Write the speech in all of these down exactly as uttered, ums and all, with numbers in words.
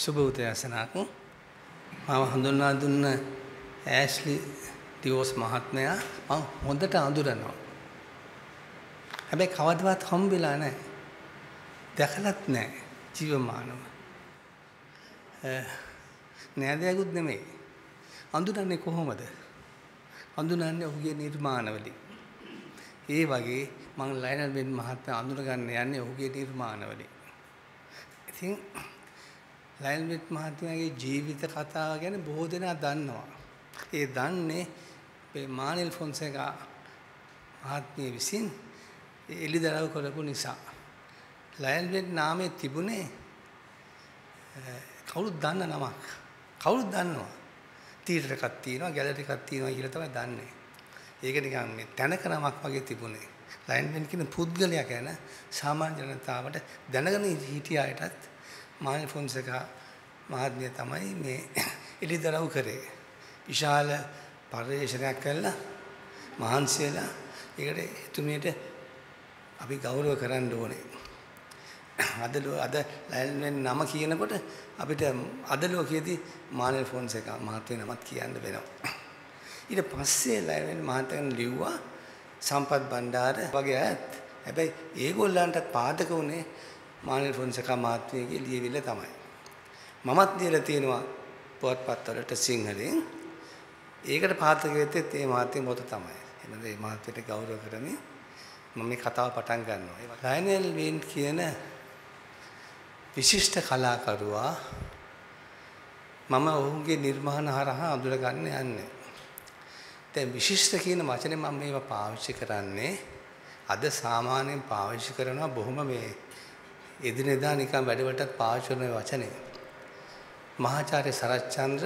සුබ උදෑසනක්. මම හඳුන්වා දුන්න ඇෂ්ලි ඩිවෝස් මහත්මයා මම හොඳට අඳුරනවා. හැබැයි කවදාවත් හම්බෙලා නැහැ. දැකලත් නැහැ ජීවමානව. නෑදෑයකුත් නෙමෙයි. අඳුරන්නේ කොහොමද? අඳුරන්නේ ඔහුගේ නිර්මාණවලින්. ඒ වගේ මම ලයනල් වෙන්ට් මහත්මයා අඳුර ගන්න යන්නේ ඔහුගේ නිර්මාණවලින්. ඉතින් ලයනල් වෙන්ට් මහත්මයාගේ ජීවිත කතාව ගැන බොහෝ දෙනා දන්නවා. ඒ දන්නේ මේ මානෙල් ෆොන්සේකා මහත්මිය විසින් එළිදරව් කරපු නිසා. ලයනල් වෙන්ට් නාමයේ තිබුණේ කවුරුත් දන්න නමක්. කවුරුත් දන්නවා. තීටර් එකක් තියෙනවා, ගැලරි එකක් තියෙනවා කියලා තමයි දන්නේ. ඒක නිකන් මේ තැනක නමක් වගේ තිබුණේ. ලයනල් වෙන්ට් කියන පුද්ගලයා ගැන සාමාන්‍ය ජනතාවට දැනගෙන හිටිය අයටත් මානෙල් ෆොන්සේකා මහත්මිය තමයි මේ එළිදරව් කරේ. විශාල පරිශ්‍රණයක් කළා මහන්සි වෙලා ඒකට එතුමියට අපි ගෞරව කරන්න ඕනේ. අද අද ලයනල් වෙන්ට් නම කියනකොට අපිට අද ලෝකයේදී මානෙල් ෆොන්සේකා මහත්මිය නමත් කියන්න වෙනවා. ඊට පස්සේ ලයනල් වෙන්ට් මහත්මයාන් ලිව්වා සම්පත් බණ්ඩාර වගේ අයත්. හැබැයි ඒගොල්ලන්ට පාදක වුණේ මානෙල් ෆොන්සේකා මහත්මියගේ ලියවිල්ල තමයි. මමත් ලියලා තියෙනවා පුවත්පත් වලට සිංහලෙන්. ඒකට පාදක වෙත්තේ මේ මහත්මිය පොත තමයි. එහෙනම් මේ මහත්මියට ගෞරව කරමින් මම මේ කතාව පටන් ගන්නවා. ලයනල් වෙන්ට් කියන විශිෂ්ට කලාකරුවා මම ඔහුගේ නිර්මාණ හරහා අඳුර ගන්න යන්නේ. දැන් විශිෂ්ට කියන වචනේ මම මේවා පාවිච්චි කරන්නේ අද සාමාන්‍යයෙන් පාවිච්චි කරනවා බොහොම මේ එදිනෙදා නිකන් වැඩවලටත් පාවිච්චි කරන වචනේ. මහාචාර්ය සරච්චන්ද්‍ර,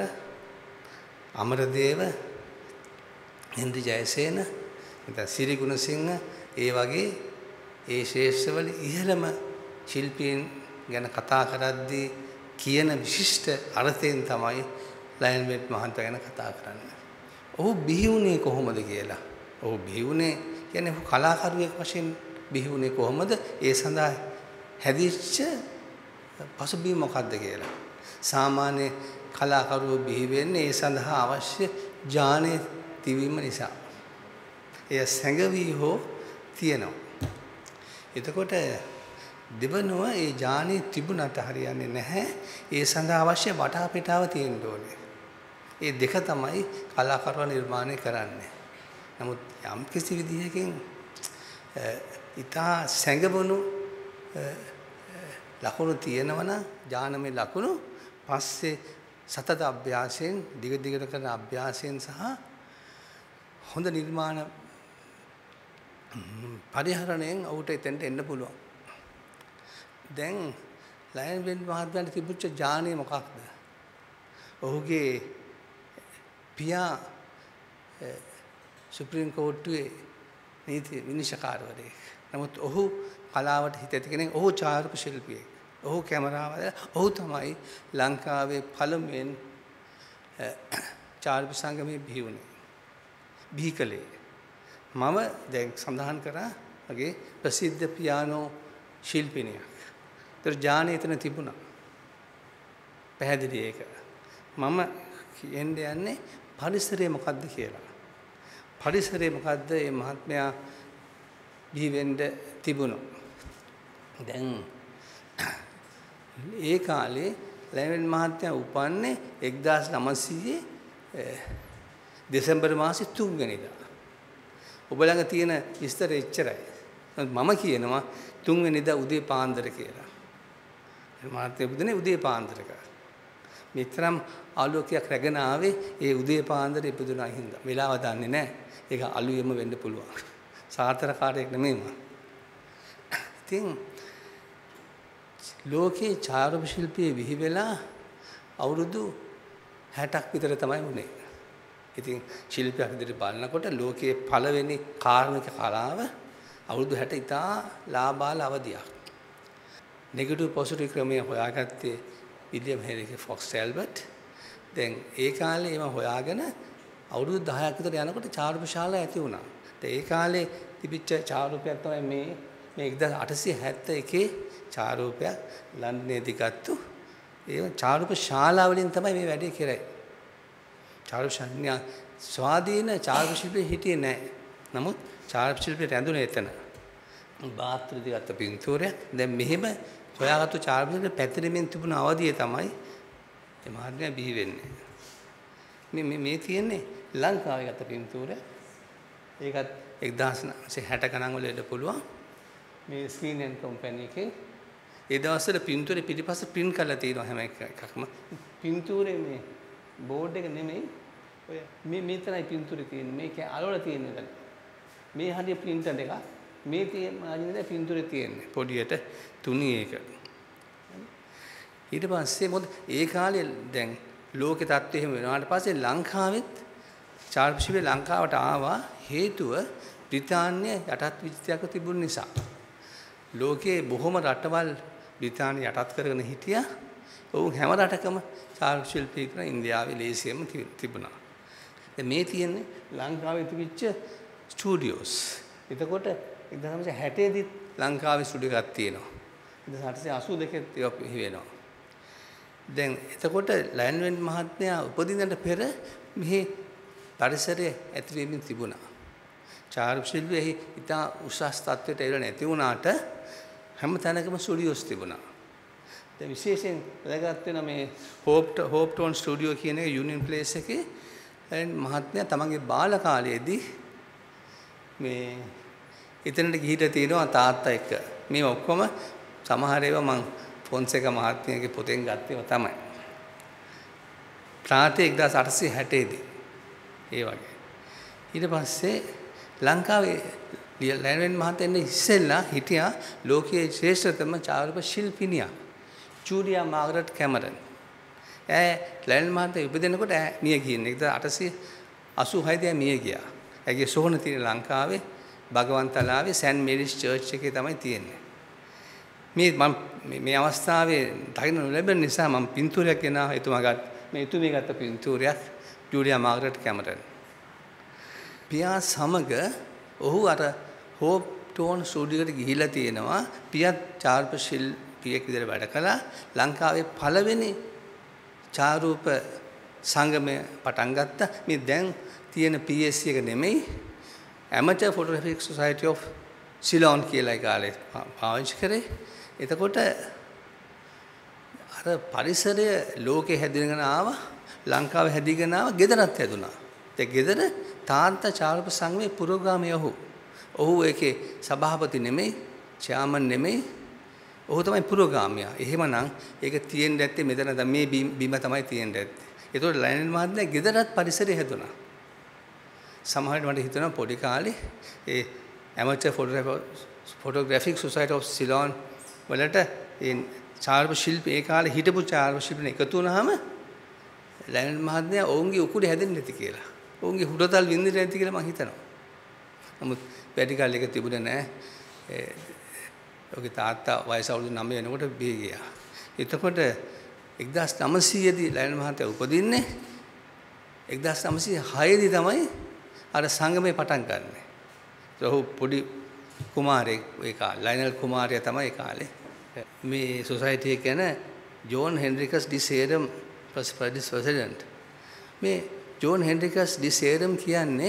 අමරදේව, හෙන්රි ජයසේන, නැත්නම් සිරි ගුණසිංහ ඒ වගේ ඒ ශේෂ්ඨවල ඉහළම ශිල්පීන් ගැන කතා කරද්දී කියන විශිෂ්ට අර්ථයෙන් තමයි ලයනල් වෙන්ට් මහත්මයා ගැන කතා කරන්නේ. ඔහු බිහි වුණේ කොහොමද කියලා. ඔහු බිහි වුණේ කියන්නේ ඔහු කලාකරුවෙක් වශයෙන් බිහි වුණේ කොහොමද? ඒ සඳහා හැදිච්ච පසුබිම මොකක්ද කියලා. සාමාන්‍ය කලාකරුවෝ බිහි වෙන්නේ ඒ සඳහා අවශ්‍ය ඥානය තිබීම නිසා. එය සැඟවි හෝ තියෙනවා. එතකොට දෙවනුව ඒ ඥානෙ තිබුණට හරියන්නේ නැහැ. ඒ සඳහා අවශ්‍ය වටාපිටාව තියෙන්න ඕනේ. ඒ දෙක තමයි කලාකරුවා නිර්මාණය කරන්නේ. නමුත් යම් කිසි විදිහකින් ඊටා සැඟවුණු ලකුණු තියෙනවනම් ඥානමය ලකුණු පස්සේ සතත අභ්‍යාසයෙන් දිග දිගට කරන අභ්‍යාසයෙන් සහ හොඳ නිර්මාණ පරිහරණයෙන් ඔහුට එතෙන්ට එන්න පුළුවන්. දැන් ලයනල් වෙන්ට් මහත්මයාට තිබුච්ච ඥානය මොකක්ද? ඔහුගේ පියා සුප්‍රීම කෝර්තුවේ නීති විනිශ්චයකාරවරයෙක්. නමුත් ඔහු කලාවට හිත ඇති කෙනෙක්. ඔහු ඡායාරූප ශිල්පියෙක්. ඔහු කැමරාවල ඔහු තමයි ලංකාවේ පළමුවෙන් ඡායාරූප සංගමයේ බිහි වුණේ. බිහි කළේ. මම දැන් සඳහන් කරා වගේ ප්‍රසිද්ධ පියානෝ ශිල්පිනියක්. ඒතර ඥානය එතන තිබුණා. පැහැදිලි ඒක. මම කියන්නේ යන්නේ පරිසරය මොකද්ද කියලා. පරිසරය මොකද්ද මේ මහත්මයා බිහි වෙන්න තිබුණා. දැන් ඒ කාලේ ලයනල් වෙන්ට් මහත්මයා උපන්නේ එක්දාස් නවසිය දෙසැම්බර් මාසේ තුන් වෙනිදා. ඔබ ළඟ තියෙන විස්තර එච්චරයි. මම කියනවා තුන් වෙනිදා උදේ පාන්දර කියලා. මහත්මයා බුදුනේ උදේ පාන්දරක. මෙතරම් ආලෝකයක් රැගෙන ආවේ ඒ උදේ පාන්දර ඉපදුනා හින්දා. වෙලාව දන්නේ නැහැ. ඒක අලුයම වෙන්න පුළුවන්. සාතරකාරයෙක් නෙමෙයි මම. ඉතින් ලෝකේ ඡායාරූප ශිල්පයේ විහි වෙලා අවුරුදු හැටක් විතර තමයි වුණේ. ඉතින් ශිල්පයක් විදිහට බලනකොට ලෝකයේ පළවෙනි කාර්මික කලාව අවුරුදු හැට ඉතා ලාබාල අවධියක්. නෙගටිව් පොසිටිව් ක්‍රමය හොයාගත්තේ විලියම් හෙනරි ෆොක්ස් ඇල්බර්ට්. දැන් ඒ කාලේ ඒව හොයාගෙන අවුරුදු දහයක් විතර යනකොට ඡායාරූප ශාලා ඇති වුණා. ඒ කාලේ තිබිච්ච ඡායාරූපයක් තමයි මේ මේ එක්දාස් අටසිය හැත්තෑ එකේ ඡායාරූපයක් ලන්ඩනයේදී ගත්තු ඒ චාරුප ශාලා වලින් තමයි මේ වැඩේ කරන්නේ. චාරුප ශාලා ස්වාධීන චාරුප ශිල්පී හිටියේ නැහැ. නමුත් චාරුප ශිල්පී රැඳුනේ එතන. බාත්‍රි ගත්ත පින්තූරය. දැන් මෙහෙම හොයාගත්තු චාරුප ශිල්පී පැතිරෙමින් තිබුණ අවධිය තමයි මේ මහත්මයා බිහි වෙන්නේ. මේ මේ මේ තියෙන්නේ ලංකාවේ ගත්ත පින්තූරය. ඒකත් එක්දාස් නවසිය හැට ගණන් වල එන්න පුළුවන්. මේ ස්ක්‍රීන් ඇන්ඩ් කම්පැනි එකේ ඒ දවස්වල පින්තූරේ පිටිපස්ස print කරලා තියෙනවා හැම එකක්ම. පින්තූරේ මේ බෝඩ් එක නෙමෙයි. ඔය මේ මෙතනයි පින්තූරේ තියෙන්නේ. මේක අලවල තියෙන්නේ. මේ හරිය printer එක. මේ තියෙන මාජිනේ පින්තූරේ තියෙන්නේ. පොඩියට තුනී එක. ඊට පස්සේ මොකද ඒ කාලේ දැන් ලෝකේ තත්ත්වය එහෙම වෙනාට පස්සේ ලංකාවෙත් චාරුප ශිල්පී ලංකාවට ආවා හේතුව බ්‍රිතාන්‍ය යටත් විජිතයක තිබුණ නිසා. ලෝකයේ බොහොම රටවල් බ්‍රිතාන්‍ය යටත් කරගෙන හිටියා. ඔවුන් හැම රටකම චාරුප ශිල්පී කරන ඉන්දියාවේ ලේසියෙම තිබුණා. දැන් මේ තියෙන්නේ ලංකාවේ තිබිච්ච ස්ටුඩියෝස්. එතකොට එක්දාස් නවසිය හැටේ දී ලංකාවේ ස්ටුඩියෝ එකක් තියෙනවා. එක්දාස් අටසිය අසූ දෙකේ ඒවා පිහි වෙනවා. දැන් එතකොට ලයන් වෙන්ට් මහත්මයා උපදින්නට පෙර මෙහි පරිසරය ඇතිවෙමින් තිබුණා. චාරුප ශිල්පී එහි ඉතා උසස් තත්ත්වයට එළ නැති වුණාට හැම තැනකම ස්ටුඩියෝස් තිබුණා. දැන් විශේෂයෙන් වැදගත් වෙන මේ හෝප් හෝප් ටෝන් ස්ටුඩියෝ කියන එක යුනියන් ප්ලේස් එකේ ලයන් මහත්මයා තමන්ගේ බාල කාලයේදී මේ එතනට ගිහිල්ලා තියෙනවා තාත්තා එක්ක. මේ ඔක්කොම සමහර ඒවා මම ෆොන්සේක මහත්මයාගේ පොතෙන් ගත්තේව තමයි. ප්‍රාන්තයේ එක්දාස් අටසිය හැටේ දී ඒ වගේ. ඊට පස්සේ ලංකාවේ ලයන් වෙන්ට් මහත්තයා ඉන්නේ ඉස්සෙල්ලා හිටියා ලෝකයේ ශ්‍රේෂ්ඨතම චාරුප ශිල්පිනියක් ජූලියා මාග්‍රට් කැමරන්. ඈ ලයන් මහත්තයා ඉපදෙනකොට ඈ මිය ගියේ. එක්දාස් අටසිය අසූ හය දී මිය ගියා. ඇගේ සොහොන තියෙන ලංකාවේ භගවන්තලාවේ සෑන්ට් මේරිස් චර්ච් එකේ තමයි තියෙන්නේ. මේ මම මේ අවස්ථාවේ දකින්න ලැබෙන නිසා මම පින්තූරයක් ගෙනා එතුමා ගත්ත මේ එතුමිය ගත්ත පින්තූරයක් ජූලියා මාග්‍රට් කැමරන්. පියා සමග ඔහු අර හෝප් ටෝන් ස්ටුඩියෝකට ගිහිලා තියෙනවා. පියත් චාරුප ශිල්පියෙක් විදිහට වැඩ කළා. ලංකාවේ පළවෙනි චාරුප සංගමය පටන් ගත්තා. මේ දැන් තියෙන පී එස් සී එක නෙමෙයි. Amateur Photographic Society of Ceylon කියලා ඒ කාලේ පාවිච්චි කරේ. එතකොට අර පරිසරය ලෝකේ හැදිනගෙන ආවා. ලංකාවේ හැදිගෙන ආවා. ගෙදරත් හැදුනා. ඒ ගෙදර තාන්ත චාරුප සංගමේ පුරෝගාමී ඔහු. ඔහු ඒකේ සභාපති නෙමෙයි, චෙයාමන් නෙමෙයි. ඔහු තමයි පුරෝගාමියා. එහෙමනම් ඒක තියෙන්න ඇත්තේ මෙතන තමයි මේ බිම තමයි තියෙන්න ඇත්තේ. ඒතකොට ලයනල් මහත්මයා ගෙදරත් පරිසරය හැදුනා. සමහරවිට මට හිතෙනවා පොඩි කාලේ ඒ Amateur Photographic Society of Ceylon වලට ඒ චාරුප ශිල්පී ඒ කාලේ හිටපු චාරුප ශිල්පීන් එකතු වුණාම ලයනල් මහත්මයා ඔවුන්ගේ උකුඩේ හැදෙන්නේ නැති කියලා. ඔවුන්ගේ හුඩතල් වින්දිරේ නැති කියලා මම හිතනවා. නමුත් වැඩි කාලයක තිබුණේ නැහැ. ඒ ඔහුගේ තාත්තා වයස අවුරුදු නවය වෙනකොට බිහි ගියා. එතකොට එක්දාස් නවසිය දී ලයනල් මහත්තයා උපදින්නේ. එක්දාස් නවසිය හය දී තමයි අර සංගමේ පටන් ගන්නෙ. ඔහු පොඩි කුමාරයෙක් ඒ කාලේ ලයනල් කුමාරයා තමයි ඒ කාලේ. මේ සොසයිටි එක ගැන John Henricus de Saram president. මේ ජෝන් හෙන්රිකස් ඩි සේරම් කියන්නේ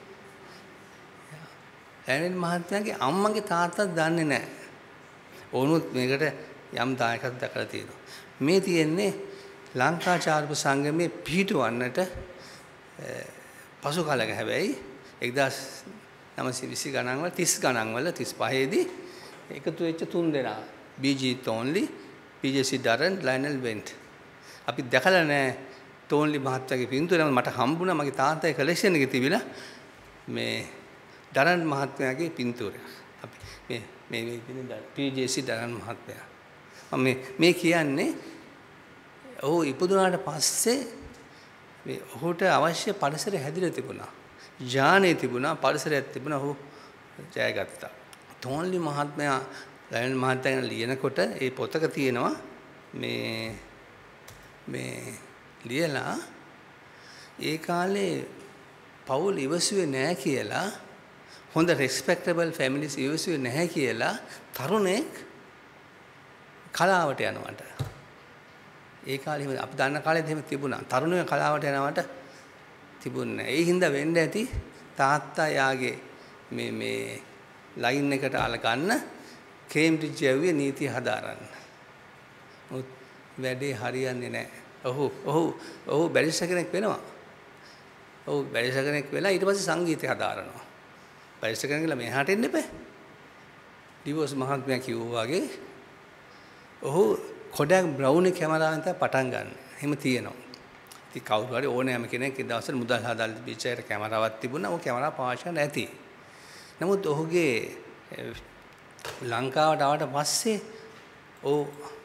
ලයනල් මහත්මයාගේ අම්මගේ තාත්තා දන්නේ නැහැ. ඕනුත් මේකට යම් දායකත්වයක් දක්වලා තියෙනවා. මේ තියෙන්නේ ලංකා චාරුප සංගමේ පිහිටවන්නට පසු කාලයක හැබැයි එක්දාස් නවසිය විසි ගණන් වල තිස් ගණන් වල තිස් පහේ දී එකතු වෙච්ච තුන් දෙනා B G Thornley, P J C Darren, Lionel Wendt. අපි දැකලා නැහැ තෝන්ලි මහත්තයාගේ පින්තූරය මට හම්බුණා මගේ තාත්තාගේ කලෙක්ෂන් එකේ තිබිලා මේ ඩරන් මහත්මයාගේ පින්තූරය. අපි මේ මේ මේ ඉන්නේ පී ජේ සී ඩරන් මහත්මයා. මම මේ මේ කියන්නේ ඔහු ඉපදුනාට පස්සේ මේ ඔහුට අවශ්‍ය පරිසරය හැදිලා තිබුණා. ඥානෙ තිබුණා, පරිසරයක් තිබුණා. ඔහු ජයගත්තා. තෝන්ලි මහත්මයා ලයනල් මහත්තයා ලියනකොට ඒ පොතක තියෙනවා මේ මේ ලියලා ඒ කාලේ පවුල් ඉවසුවේ නැහැ කියලා, හොඳ respectable families ඉවසුවේ නැහැ කියලා තරුණෙක් කලාවට යනවට. ඒ කාලේ අපි දන්න කාලෙත් එහෙම තිබුණා. තරුණ කලාවට යනවට තිබුණේ නැහැ. ඒ හින්දා වෙන්න ඇති තාත්තා යාගේ මේ මේ ලයින් එකට අල ගන්න කේම්බ්‍රිජ් යවුවේ නීතිය හදාරන්න. මොකද වැඩේ හරියන්නේ නැහැ. ඔහු ඔහු ඔහු බැරිස්ටර් කෙනෙක් වෙනවා. ඔහු බැරිස්ටර් කෙනෙක් වෙලා ඊට පස්සේ සංගීතය හදාරනවා. බැරිස්ටර් කෙනෙක් කියලා මෙහාට එන්න එපා. ඩිවෝස් මහත්මයා කිව්වා වගේ ඔහු කොඩක් බ්‍රවුන් කැමරාවෙන් තමයි පටන් ගන්න. එහෙම තියෙනවා. ඉතින් කවුරු හරි ඕනෑම කෙනෙක් ඒ දවස්වල මුදල් හදාලා තිබිච්ච කැමරාවක් තිබුණා. ਉਹ කැමරාව පාවිච්චි කරන්න ඇති. නමුත් ඔහුගේ ලංකාවට ආවට පස්සේ ਉਹ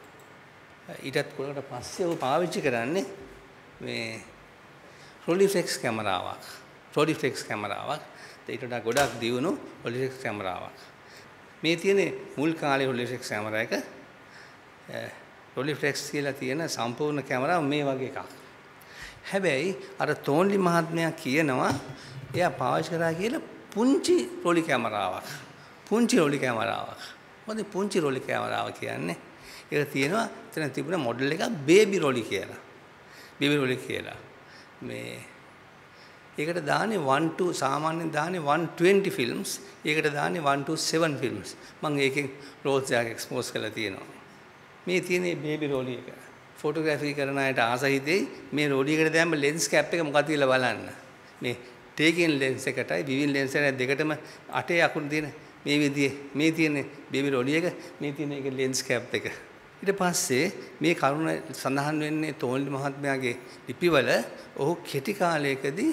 ඊටත් කොලකට පස්සේ ਉਹ පාවිච්චි කරන්නේ මේ රොලිෆ්ලෙක්ස් කැමරාවක්. රොලිෆ්ලෙක්ස් කැමරාවක්. ඊට වඩා ගොඩක් දියුණු රොලිෆ්ලෙක්ස් කැමරාවක්. මේ තියෙන්නේ මුල් කාලේ රොලිෆ්ලෙක්ස් කැමරා එක. රොලිෆ්ලෙක්ස් කියලා තියෙන සම්පූර්ණ කැමරාව මේ වගේ එකක්. හැබැයි අර තෝන්ලි මහත්මයා කියනවා එයා පාවිච්චි කරා කියලා පුංචි රොලි කැමරාවක්. පුංචි රොලි කැමරාවක්. මොකද පුංචි රොලි කැමරාව කියන්නේ ඒක තියෙනවා එතන තිබුණ මොඩල් එක බේබි රොලි කියලා. බේබි රොලි කියලා. මේ ඒකට දාන්නේ one to සාමාන්‍යයෙන් දාන්නේ one twenty films. ඒකට දාන්නේ one to seven films. මම ඒකෙන් රෝල්ස් එකක් එක්ස්පෝස් කරලා තියෙනවා. මේ තියෙන්නේ බේබි රෝලි එක. ෆොටෝග්‍රැෆි කරන අයට ආසහිතේ මේ රෝලි එකට දැම්ම ලෙන්ස් කැප් එක මොකක්ද කියලා බලන්න. මේ ටේකින් ලෙන්ස් එකටයි විවින් ලෙන්ස් එකයි දෙකටම අටේ අකුණු තියෙන මේ විදිහේ මේ තියෙන්නේ බේබි රෝලි එක මේ තියෙන එක ලෙන්ස් කැප් එක. ඊට පස්සේ මේ කරුණ සඳහන් වෙන්නේ තෝන්ලි මහත්මයාගේ ලිපිවල ඔහු කෙටි කාලයකදී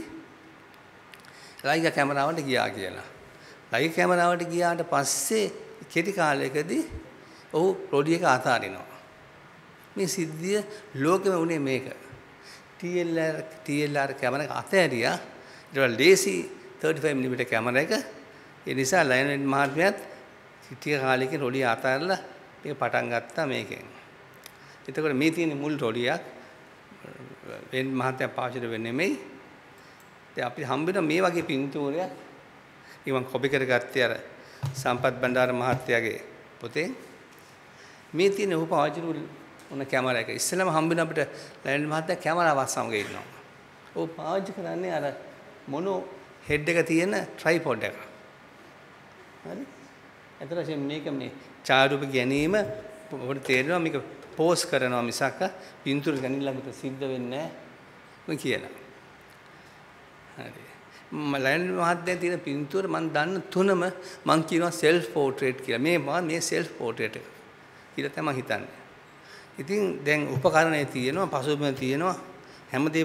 ලයිකා කැමරාවට ගියා කියලා. ලයිකා කැමරාවට ගියාට පස්සේ කෙටි කාලයකදී ඔහු රොඩි එක අතාරිනවා. මේ සිද්ධිය ලෝකෙම උනේ මේක. T L R T L R camera එක අතෑරියා. ඊට පස්සේ ලේසි thirty-five millimeter කැමරා එක. ඒ නිසා ලයනල් මහත්මයාත් ටික කාලෙකින් රොඩි අතාරලා මේක පටන් ගත්තා මේකෙන්. එතකොට මේ තියෙන මුල් රොඩියක් වෙන් මහත්මයා පාවිච්චි වෙන්නේ නෙමෙයි. ඉතින් අපි හම්බෙන මේ වගේ පින්තූරයක් ඒක මම කොපි කරගත්තේ අර සම්පත් බණ්ඩාර මහත්තයාගේ පොතේ. මේ තියෙන උප පාවිච්චි වුණ කැමරා එක. ඉස්සෙල්ලාම හම්බෙන අපිට ලයනල් මහත්තයා කැමරාවක් සමග ඉන්නවා. ਉਹ පාවිච්චි කරන්නේ අර මොනෝ හෙඩ් එක තියෙන ට්‍රයිපොඩ් එක. හරි? එතකොට මේක මේ ඡායාරූප ගැනීම ඔබට තේරෙනවා මේක පෝස් කරනවා මිසක් පින්තූර ගනින්නකට සිද්ධ වෙන්නේ නැහැ කියලා. හරි. ලයනල් මහත්තයා තියෙන පින්තූර මම දන්න තුනම මම කියනවා සෙල්ෆ් පෝට්‍රේට් කියලා. මේ මේ සෙල්ෆ් පෝට්‍රේට් එක කියලා තමයි හිතන්නේ. ඉතින් දැන් උපකරණේ තියෙනවා, පසුබිම තියෙනවා, හැමදේම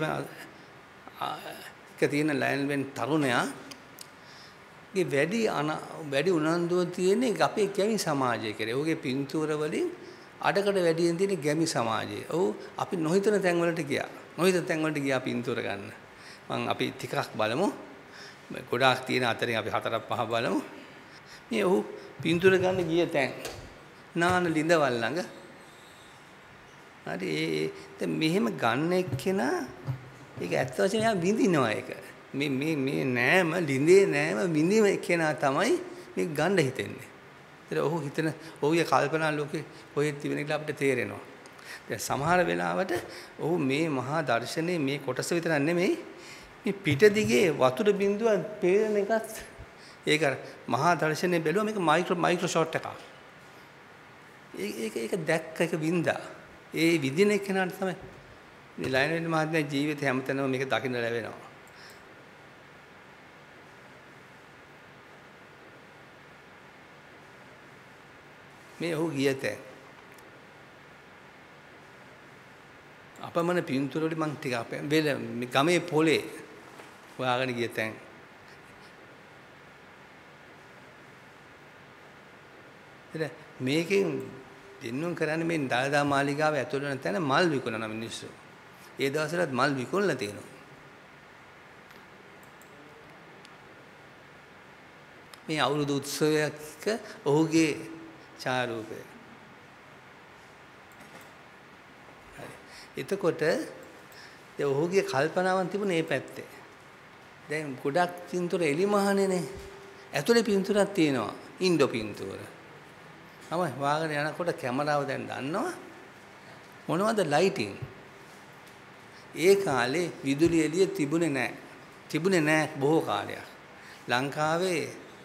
එක තියෙන ලයනල් වෙන්ට් තරුණයා ගේ වැඩි වැඩි උනන්දුව තියෙන්නේ අපේ ගැමි සමාජය කියලා. ඔහුගේ පින්තූර වලින් අඩකට වැඩියෙන් තියෙන ගැමි සමාජය. ඔව් අපි නොහිතන තැන් වලට ගියා. නොහිතන තැන් වලට ගියා පින්තූර ගන්න. මම අපි ටිකක් බලමු. ගොඩාක් තියෙන අතරින් අපි හතරක් පහ බලමු. මේ ඔහු පින්තූර ගන්න ගිය තැන් නාන ලිඳවල් ළඟ. හරි ඒ දැන් මෙහෙම ගන්න එක්කෙනා ඒක ඇත්ත වශයෙන්ම යා විඳිනවා ඒක. මේ මේ මේ නෑම ලිඳේ නෑම විඳින එක්කෙනා තමයි මේ ගන්න හිතෙන්නේ. ඒතර ඔහු හිතන ඔහුගේ කල්පනා ලෝකේ කොහෙද තිබෙන කියලා අපිට තේරෙනවා. දැන් සමහර වෙලාවට ඔහු මේ මහා දර්ශනයේ මේ කොටස විතරක් නෙමෙයි මේ පිට දිගේ වතුර බිඳුවක් පේන එකත් ඒක මහා දර්ශනයේ බැලුවා මේක මයික්‍රෝ මයික්‍රෝ ෂොට් එකක්. ඒක ඒක දැක්ක එක වින්දා. ඒ විදින එක්කෙනාට තමයි මේ ලයනල් මහත්මයාගේ ජීවිතය හැමතැනම මේක දකින්න ලැබෙනවා. මේ ඔහු ගිය තැන් අපමණ පින්තූර වලින් මම ටික අපේ වෙල ගමේ පොලේ හොයාගෙන ගිය තැන් ඉතින් මේකෙන් දෙන්නුම් කරන්නේ මේ දළදා මාලිගාව ඇතුළේ වෙන තැන මල් විකුණන මිනිස්සු. ඒ දවස්වලත් මල් විකුණලා තියෙනවා. මේ අවුරුදු උත්සවයක ඔහුගේ ඡායාරූපය. හරි. එතකොට ඒ ඔහුගේ කල්පනාවන් තිබුණේ මේ පැත්තේ. දැන් ගොඩක් පින්තූර එලිමහනේනේ. ඇතුලේ පින්තූරක් තියෙනවා. ඉන්ඩෝ පින්තූර. තමයි වාගෙන යනකොට කැමරාව දැන් දන්නවා මොනවද ලයිටින් ඒ කාලේ විදුලි එළිය තිබුණේ නැහැ. තිබුණේ නැහැ බොහෝ කාලයක්. ලංකාවේ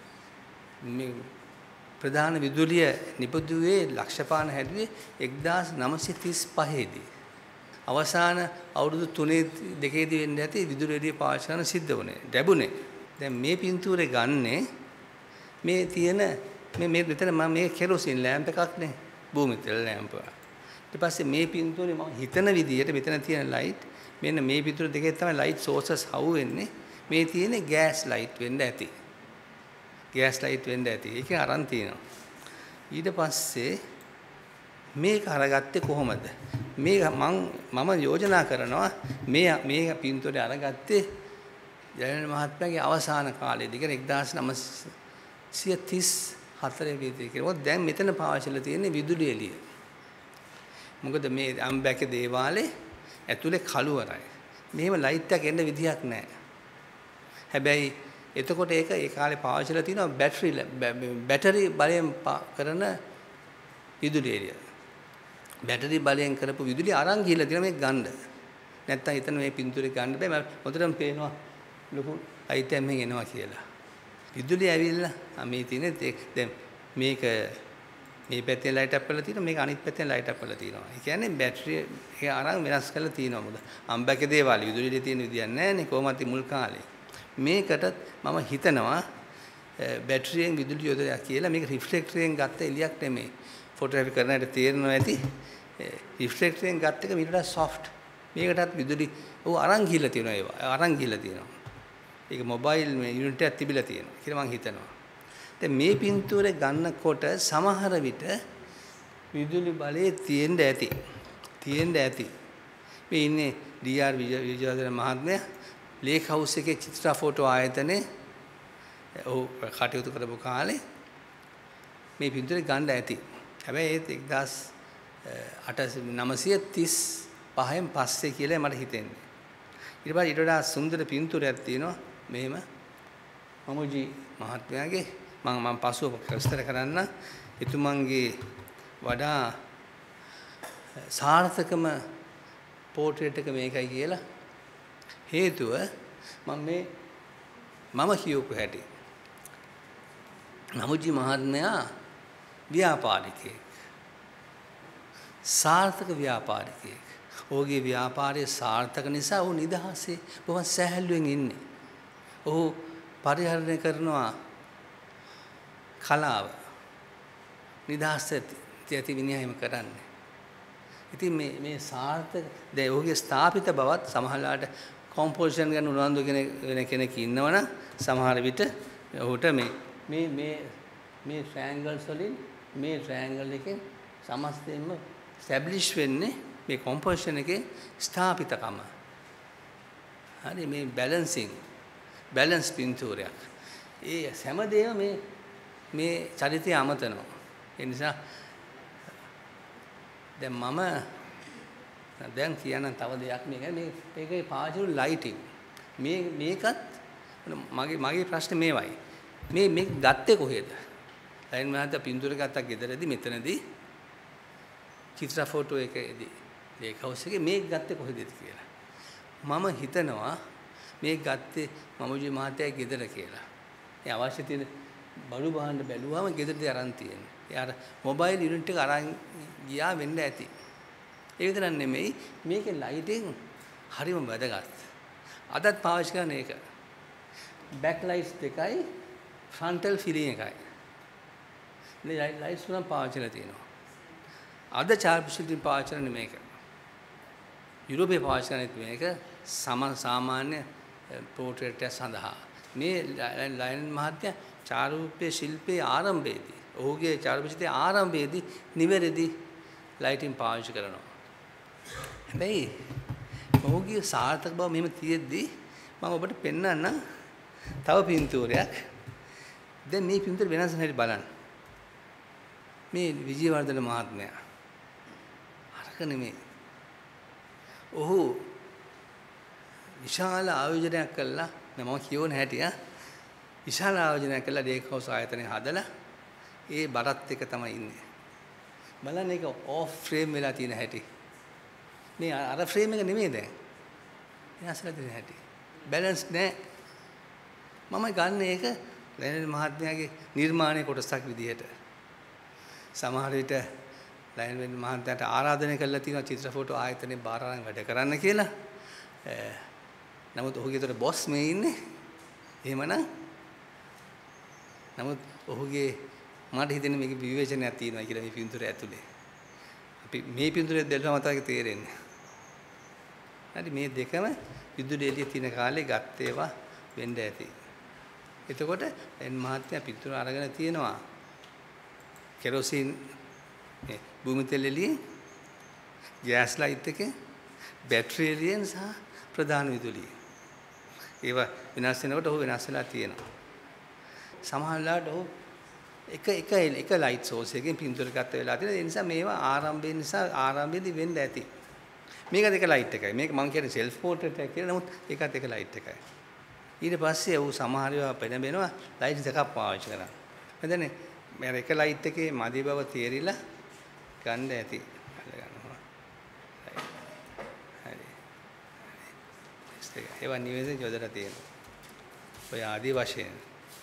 මේ ප්‍රධාන විදුලිය නිපදුවේ ලක්ෂපාන හැදුවේ එක්දාස් නවසිය තිස් පහේ දී. අවසාන අවුරුදු තුනේ දෙකේදී වෙන්න ඇති විදුලි එළිය පාවිච්චි කරන සිද්ධ වුණේ. ලැබුණේ. දැන් මේ පින්තූරේ ගන්නේ මේ තියෙන මේ මේ මෙතන මම මේ කෙරොසින් ලෑම්ප් එකක් නේ. භූමි තෙල් ලෑම්ප්. ඊට පස්සේ මේ පින්තූරේ මම හිතන විදිහට මෙතන තියෙන ලයිට් මෙන්න මේ පින්තූර දෙකේ තමයි ලයිට් සෝසස් හවු වෙන්නේ. මේ තියෙන්නේ ගෑස් ලයිට් වෙන්න ඇති. ගෑස් ලයිට් වෙන්න ඇති. ඒකේ අරන් තියෙනවා. ඊට පස්සේ මේක අරගත්තේ කොහොමද? මේ මම මම යෝජනා කරනවා මේ මේ පින්තූරේ අරගත්තේ ජයලලිත මහත්මයාගේ අවසාන කාලයේදී කියන එක්දාස් නවසිය තිස් හතරේ වේදී කියලා. දැන් මෙතන පාවිච්චිලා තියෙන්නේ විදුලි එළිය. මොකද මේ අම්බැකේ දේවාලේ ඇතුලේ කළුවරයි. මෙහෙම ලයිට් එකක් එන්න විදියක් නැහැ. හැබැයි එතකොට ඒක ඒ කාලේ පාවිච්චිලා තියෙනවා බැටරි බැටරි බලයෙන් කරන විදුලි එළිය. බැටරි බලයෙන් කරපු විදුලිය අරන් ගිහලා තියෙනවා මේක ගන්න. නැත්තම් හිතන මේ පින්තූරේ ගන්න බෑ. මම මොකටද පේනවා ලොකු ලයිට් එකක් මෙහෙන් එනවා කියලා. විදුලිය ඇවිල්ලා මේ තියෙන්නේ දැන් මේක මේ පැත්තේ ලයිට් අප් කරලා තියෙනවා මේක අනිත් පැත්තෙන් ලයිට් අප් කරලා තියෙනවා. ඒ කියන්නේ බැටරි එක අරන් වෙනස් කරලා තියෙනවා මොකද අම්බැකේ දේවාලේ විදුලියේ තියෙන විදියක් නැහැ නේ කොහොමද මුල් කාලේ. මේකට මම හිතනවා බැටරියෙන් විදුලිය යොදලා කියලා මේක රිෆ්ලෙක්ටරයෙන් ගත්ත එළියක් නෙමෙයි. ෆොටෝග්‍රැෆි කරනකොට තේරෙනවා ඇති රිෆ්ලෙක්ටරයෙන් ගත්ත එක මීට වඩා සොෆ්ට්. මේකටත් විදුලි ඔව් අරන් ගිහලා තියෙනවා ඒවා. අරන් ගිහලා තියෙනවා. ඒක මොබයිල් මේ යුනිට් එකක් තිබිලා තියෙනවා කියලා මම හිතනවා. දැන් මේ පින්තූරේ ගන්නකොට සමහර විට විදුලි බලය තියෙන්න ඇති. තියෙන්න ඇති. මේ ඉන්නේ ඩී ආර් විජයවර්ධන මහත්මයා ලේක් හවුස් එකේ චිත්‍ර ෆොටෝ ආයතනයේ ඔහු කටයුතු කරපු කාලේ මේ පින්තූරේ ගන්න ඇති. හැබැයි ඒත් එක්දාස් නවසිය තිස් පහෙන් පස්සේ කියලා මට හිතෙන්නේ. ඊට පස්සේ ඊට වඩා සුන්දර පින්තූරයක් තියෙනවා මෙහෙම මමුජි මහත්මයාගේ මම මම පසුව විස්තර කරන්න එතුමන්ගේ වඩා සාර්ථකම පෝට්‍රේට් එක මේකයි කියලා හේතුව මම මේ මම කියවපු හැටි මමුජි මහත්මයා ව්‍යාපාරිකයෙක් සාර්ථක ව්‍යාපාරිකයෙක්. ඔහුගේ ව්‍යාපාරයේ සාර්ථක නිසා ඔහු නිදහසේ බොහොම සැහැල්ලුවෙන් ඉන්නේ. ඔහු පරිහරණය කරනවා කලාව. නිදහස ඇති විනයම කරන්නේ. ඉතින් මේ මේ සාර්ථක දැන් ඔහුගේ ස්ථාපිත බවත් සමහරලාට කොම්පොසිෂන් ගැන උනන්දු කෙනෙක් වෙන කෙනෙක් ඉන්නවනම් සමහර විට ඔහුට මේ මේ මේ මේ ට්‍රයැන්ගල්ස් වලින් මේ ට්‍රයැන්ගල් එකෙන් සමස්තයෙන්ම ස්ටැබ්ලිෂ් වෙන්නේ මේ කොම්පොසිෂන් එකේ ස්ථාපිතකම. හරි මේ බැලන්සින් බැලන්ස් පින්තූරයක්. ඒ හැමදේම මේ මේ චරිතය අමතනවා. ඒ නිසා දැන් මම දැන් කියන තව දෙයක් මේක මේ මේකේ පාවිච්චි ලයිටින් මේ මේකත් මගේ මගේ ප්‍රශ්නේ මේවයි. මේ මේ ගත්තේ කොහෙද? ලයින් මහත්තයා පින්තූර ගත්තා ගෙදරදී මෙතනදී චිත්‍ර ෆොටෝ එකේදී ලේක් හවුස් එකේ මේක ගත්තේ කොහෙද කියලා. මම හිතනවා මේ ගත්තේ මමුජි මහත්තයාගේ ගෙදර කියලා. ඒ අවශ්‍ය තියෙන බඩු බහන්න බැලුවාම ගෙදරදී අරන් තියෙන්නේ. එයාට මොබයිල් යුනිට් එක අරන් ගියා වෙන්න ඇති. ඒ විතරක් නෙමෙයි මේකේ ලයිටින් හරිම වැදගත්. අදත් පාවිච්චි කරන එක. බෑක් ලයිට්ස් දෙකයි ෆ්‍රන්ටල් ෆිලින් එකයි. මේ ලයිට්ස් තුනක් පාවිච්චිලා තියෙනවා. අද චාර්ප්ෂිටින් පාවිච්චි කරන්නේ මේක. යුරෝපයේ පාවිච්චි කරන්නේ මේක සම සාමාන්‍ය පෝට්‍රේට් එක සඳහා. මේ ලයනල් මහත්තයා චාරුප්‍ය ශිල්පයේ ආරම්භයේදී ඔහුගේ චාරුප්‍යයේ ආරම්භයේදී නිවැරදි ලයිටින් පාවිච්චි කරනවා. හැබැයි ඔහුගේ සාර්ථක බව මෙහෙම තියෙද්දි මම ඔබට පෙන්වන්නම් තව පින්තූරයක්. දැන් මේ පින්තූර වෙනස් වෙන හැටි බලන්න. මේ විජයවර්ධන මහත්මයා අරක නෙමෙයි. ඔහු විශාල ආයෝජනයක් කළා මම කියවන හැටි ආ විශාල ආයෝජනයක් කළා ලේක් හවුස් ආයතනය හදලා ඒ බරත් එක තමයි ඉන්නේ. බලන්න ඒක ඕෆ් ෆ්‍රේම් වෙලා තියෙන හැටි. මේ අර ෆ්‍රේම් එක නෙමෙයි දැන්. වෙනස් වෙලා තියෙන හැටි. බැලන්ස් නැහැ. මම ගන්න ඒක ලයනල් මහත්මයාගේ නිර්මාණයේ කොටසක් විදිහට. සමහර විට ලයනල් මහත්මයාට ආරාධනය කළා තියෙනවා චිත්‍ර ෆොටෝ ආයතනයේ බාර අරන් වැඩ කරන්න කියලා. නමුත් ඔහුගේ උතර බොස් මේ ඉන්නේ. එහෙමනම් නමුත් ඔහුගේ මට හිතෙන්නේ මේක විවේචනයක් තියෙනවා කියලා මේ පින්තූරය ඇතුලේ. අපි මේ පින්තූරය දැල්වම තමයි තේරෙන්නේ. හරි මේ දෙකම විදුලි එළිය තියෙන කාලේ ගත් ඒවා වෙන්න ඇති. එතකොට එන් මහත්මයා පින්තූර අරගෙන තියෙනවා. කෙරෝසින් මේ භූමි තෙල් එළියේ ගෑස් ලයිට් එකේ බැටරි එළියෙන් සහ ප්‍රධාන විදුලිය. ඒවා විනාශ වෙනකොට ඔහු වෙනස් වෙලා තියෙනවා. සමහර වෙලාවට ඔහු එක එක එක ලයිට් සෝස් එකකින් පින්තූර ගත්ත වෙලා තියෙනවා. ඒ නිසා මේවා ආරම්භය නිසා ආරම්භයේදී වෙන්න ඇති. මේක දෙක ලයිට් එකයි. මේක මම කියන්නේ සෙල්ෆ් පෝර්ට්‍රේට් එක කියලා. නමුත් ඒකත් එක ලයිට් එකයි. ඊට පස්සේ ඔහු සමහර ඒවා පෙනෙනවා ලයිට් දෙකක් පාවිච්චි කරා. මම මේ එක ලයිට් එකේ මදි බව තේරිලා ගන්න ඇති. ඒවා නිවේදනය යොදලා තියෙනවා. ඔය ආදි වශයෙන්.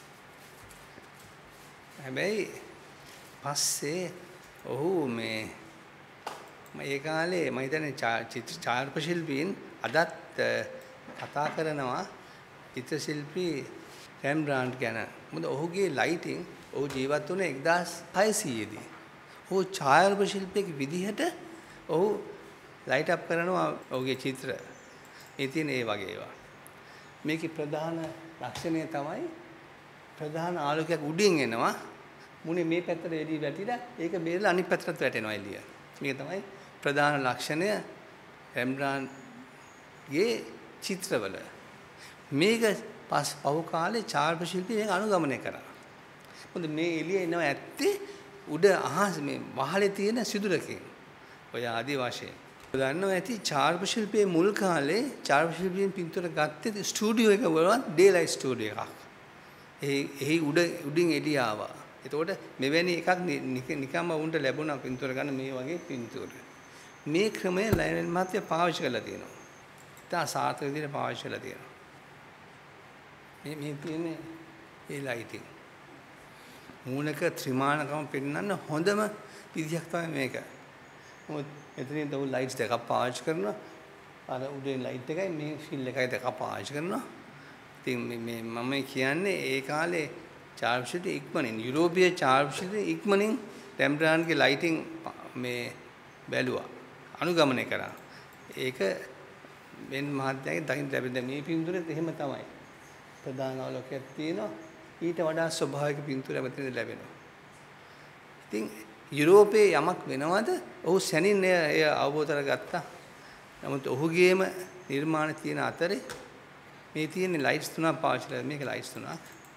හැබැයි පස්සේ ඔහු මේ මම ඒ කාලේ මම හිතන්නේ චිත්‍ර ඡායාරූප ශිල්පීන් අදත් කතා කරනවා චිත්‍ර ශිල්පී රෙම්බ්‍රාන්ට් ගැන. මොකද ඔහුගේ ලයිටින් ඔහු ජීවත් වුණේ එක්දාස් හයසීය දී. ඔහු ඡායාරූප ශිල්පියෙක් විදිහට ඔහු ලයිට් අප් කරනවා ඔහුගේ චිත්‍ර. ඒ තියෙන ඒ වගේ ඒවා. මේකේ ප්‍රධාන ලක්ෂණය තමයි ප්‍රධාන ආලෝකයක් උඩින් එනවා. මුනේ මේ පැත්තට එළිය වැටිලා ඒක බේරලා අනිත් පැත්තට වැටෙනවා එළිය. මේක තමයි ප්‍රධාන ලක්ෂණය රෙම්බ්‍රාන්ට්ගේ චිත්‍රවල. මේක පස් පහු කාලේ ඡායාරූප ශිල්පී මේක අනුගමනය කරා. මොකද මේ එළිය එනවා ඇත්තේ උඩ අහස මේ වහලේ තියෙන සිදුරකින්. ඔය ආදි වශයෙන් දන්නවා ඇති ඡායාරූප ශිල්පයේ මුල් කාලේ ඡායාරූප ශිල්පීන් පින්තූර ගත්තේ ස්ටුඩියෝ එක වලවත් ඩේලයිට් ස්ටුඩියෝ එකක්. ඒ එහි උඩ උඩින් එළිය ආවා. එතකොට මෙවැනි එකක් නිකම්ම වුන්ට ලැබුණා පින්තූර ගන්න මේ වගේ පින්තූර. මේ ක්‍රමය ලයනල් මහත්තයා පාවිච්චි කරලා තියෙනවා. ඉතා සාර්ථක විදිහට පාවිච්චි කරලා තියෙනවා. මේ මේ තියෙන්නේ ඒ ලයිටින්. මූලික ත්‍රිමාණකම පෙන්වන්න හොඳම විදියක් තමයි මේක. මොකද එතනින් තව ලයිට්ස් දෙකක් පාවිච්චි කරනවා. අර උඩේ ලයිට් එකයි මේ ෆිල් එකයි දෙකක් පාවිච්චි කරනවා. ඉතින් මේ මම කියන්නේ ඒ කාලේ ඡායාරූප ශිල්පී ඉක්මනින් යුරෝපීය ඡායාරූප ශිල්පී ඉක්මනින් රෙම්බ්‍රාන්ට්ගේ ලයිටින් මේ බැලුවා. අනුගමනය කරා. ඒක වෙන් මහත්මයාගේ දකින්න ලැබෙන මේ පින්තූරෙත් එහෙම තමයි. ප්‍රධාන ආලෝකයක් තියෙනවා. ඊට වඩා ස්වභාවික පින්තූරයක් මෙතන ලැබෙනවා. ඉතින් යුරෝපයේ යමක් වෙනවද? ඔහු සැනින් එය අවබෝධ කරගත්තා. නමුත් ඔහුගේම නිර්මාණ තියෙන අතරේ මේ තියෙන ලයිට්ස් තුනක් පාවිච්චි කරලා මේක ලයිට්ස් තුනක්.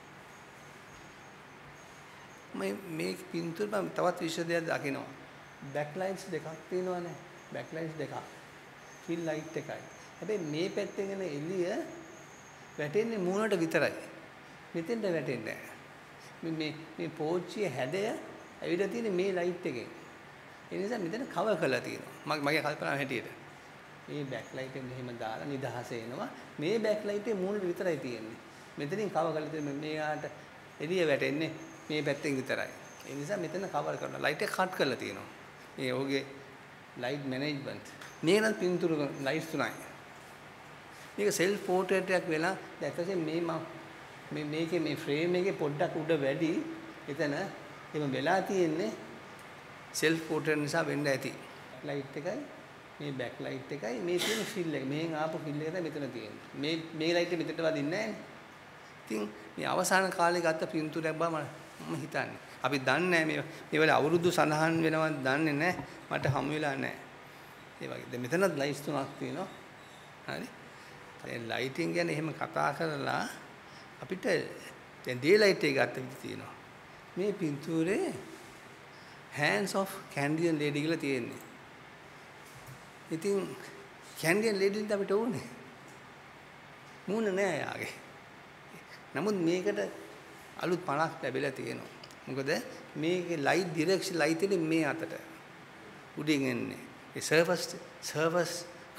මේ මේ පින්තූර තවත් විශේෂ දෙයක් දකිනවා. බෑක් ලයිට්ස් දෙකක් තියෙනවානේ. බෑක් ලයිට්ස් දෙකක්. ෆිල් ලයිට් එකයි. හැබැයි මේ පැත්තෙන් එන එළිය වැටෙන්නේ මූණට විතරයි. මෙතෙන්ට වැටෙන්නේ නැහැ. මේ මේ පෝච්චිය හැඩය ඇවිල්ලා තියෙන්නේ මේ ලයිට් එකෙන්. ඒ නිසා මෙතන කවර් කරලා තියෙනවා. මගේ කල්පනාව හැටියට. මේ බෑක් ලයිට් එක මෙහෙම දාලා නිදහස එනවා. මේ බෑක් ලයිට් එකේ මූණට විතරයි තියෙන්නේ. මෙතනින් කවර් කරලා තියෙන්නේ මේකට එළිය වැටෙන්නේ මේ පැත්තෙන් විතරයි. ඒ නිසා මෙතන කවර් කරනවා. ලයිට් එක කට් කරලා තියෙනවා. මේ ඔහුගේ ලයිට් මැනේජ්මන්ට්. මේක නම් පින්තූර ලයිට්ස් තුනයි. මේක සෙල්ෆ් පෝර්ට්‍රේට් එකක් වෙලා දැක්කසේ මේ මේ මේකේ මේ ෆ්‍රේම් එකේ පොඩ්ඩක් උඩ වැඩි. එතන එහෙම වෙලා තියෙන්නේ සෙල්ෆ් පෝර්ට්‍රේට් නිසා වෙන්න ඇති. ලයිට් එකයි මේ බෑක් ලයිට් එකයි මේ තියෙන ෆිල් එක. මේෙන් ආපු ෆිල් එක තමයි මෙතන තියෙන්නේ. මේ මේ ලයිට් එක මෙතනට වදින්නේ නැහැ. ඉතින් මේ අවසාන කාලේ ගත්ත පින්තූරයක් බව මම හිතන්නේ. අපි දන්නේ නැහැ මේ මේ වල අවුරුදු සඳහන් වෙනවද දන්නේ නැහැ. මට හමු වෙලා නැහැ. ඒ වගේ. දැන් මෙතනත් ලයිට්ස් තුනක් තියෙනවා. හරි. දැන් ලයිටින් ගැන එහෙම කතා කරලා අපිට දැන් ඩේ ලයිට් එක ගත්ත විදිහ තියෙනවා. මේ පින්තූරේ hands of Canadian lady කියලා තියෙන්නේ. ඉතින් Canadian lady ද අපිට ඕනේ. මූණ නෑ යාගේ. නමුත් මේකට අලුත් පණක් ලැබිලා තියෙනවා. මොකද මේකේ ලයිට් ඩිරෙක්ෂන් ලයිට් එකේ මේ අතට උඩින් එන්නේ. ඒ සර්ෆස් සර්ෆස්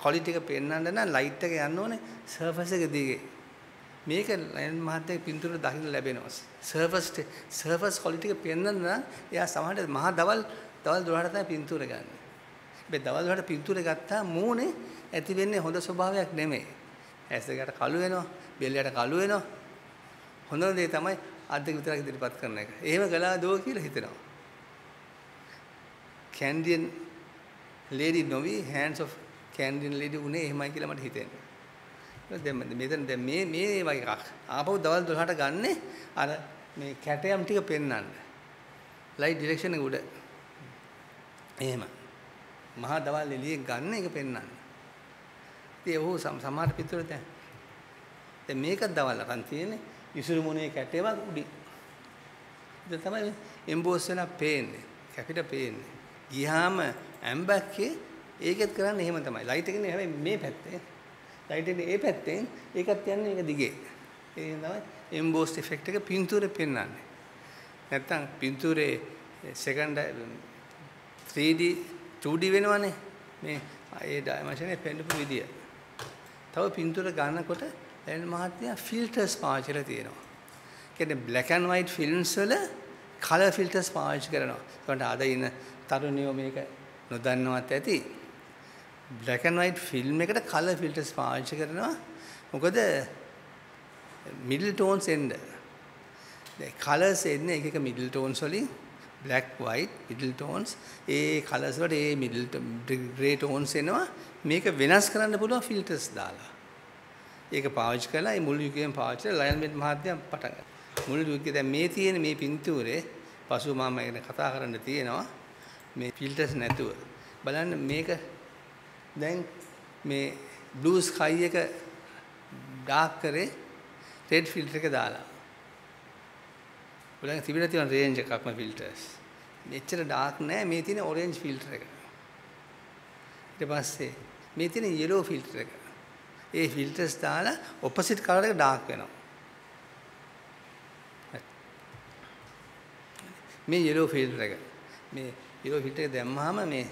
quality එක පෙන්වන්න නම් light එක යන්න ඕනේ surface එක දිගේ. මේක ලයන් මහත්තයාගේ පින්තූර දකින්න ලැබෙනවා. surface surface quality එක පෙන්වන්න නම් එයා සමහරට මහා දවල් දවල් දොළහට තමයි පින්තූර ගන්න. හැබැයි දවල් දොළහට පින්තූර ගත්තා මූණේ ඇති වෙන්නේ හොඳ ස්වභාවයක් නෙමෙයි. ඇස් දෙකට කළු වෙනවා, බෙල්ලයට කළු වෙනවා. හොඳ දේ තමයි අද්දක විතරක් ඉදිරිපත් කරන එක. එහෙම කළා දෝ කියලා හිතෙනවා. Candian lady novi hands of Candian lady උනේ එහෙමයි කියලා මට හිතෙනවා. දැන් මෙතන දැන් මේ මේ වගේ එකක් ආපහු දවල් දොළහට ගන්නෙ අර මේ කැටයම් ටික පෙන්වන්න. ලයිට් ඩිරෙක්ෂන් එක උඩ. එහෙම. මහා දවල් එළියෙන් ගන්න එක පෙන්වන්න. ඉතින් ඔහු සමහර පිටුර දැන් දැන් මේක දවල් අරන් තියෙන්නේ ඉසුරු මොනේ කැටේම උඩින්. ඒක තමයි එම්බෝස් වෙලා පේන්නේ. කැපිට පේන්නේ. ගියාම ඇම්බැක්කේ ඒකෙත් කරන්නේ එහෙම තමයි. ලයිට් එකනේ හැබැයි මේ පැත්තේ. ලයිට් එකේ ඒ පැත්තෙන් ඒකත් යන්නේ ඒක දිගේ. ඒ තමයි එම්බෝස් ඉෆෙක්ට් එක පින්තූරේ පෙන්වන්නේ. නැත්තම් පින්තූරේ second three D two D වෙනවනේ. මේ ඒ ඩයිමන්ෂන් එක පෙන්වපු විදිය. තව පින්තූර ගන්නකොට ලයන් මහත්තයා ෆිල්ටර්ස් පාවිච්චි කරලා තියෙනවා. කියන්නේ black and white films වල color filters පාවිච්චි කරනවා. ඒකට අද ඉන්න තරුණයෝ මේක නොදන්නවත් ඇති. black and white film එකට color filters පාවිච්චි කරනවා. මොකද middle tones එන්න. දැන් colors එන්නේ එක එක middle tones වලින් black white middle tones ඒ colors වලට ඒ middle grey tones එනවා. මේක වෙනස් කරන්න පුළුවන් filters දාලා. ඒක පාවිච්චි කරලා ඒ මුළු යුගයේම පාවිච්චි කරලා ලයන් වෙන්ට් මහත්තයා පටන් ගත්තා. මුළු යුගයේ දැන් මේ තියෙන මේ පින්තූරේ පසු මම ගැන කතා කරන්න තියෙනවා. මේ ෆිල්ටර්ස් නැතුව බලන්න මේක දැන් මේ බ්ලූ ස්කයි එක ඩාර්ක් කරේ රෙඩ් ෆිල්ටර් එක දාලා බලන්න තිබිලා තියෙන රේන්ජ් එකක්ම ෆිල්ටර්ස් මෙච්චර ඩාර්ක් නෑ මේ තියෙන ඔරෙන්ජ් ෆිල්ටර් එක ඊට පස්සේ මේ තියෙන යෙලෝ ෆිල්ටර් එක ඒ ෆිල්ටර්ස් දාලා ඔපොසිට් කලර් එක ඩාර්ක් වෙනවා මේ යෙලෝ ෆිල්ටර් එක මේ ඊළඟ ෆිල්ටර් එක දැම්මහම මේ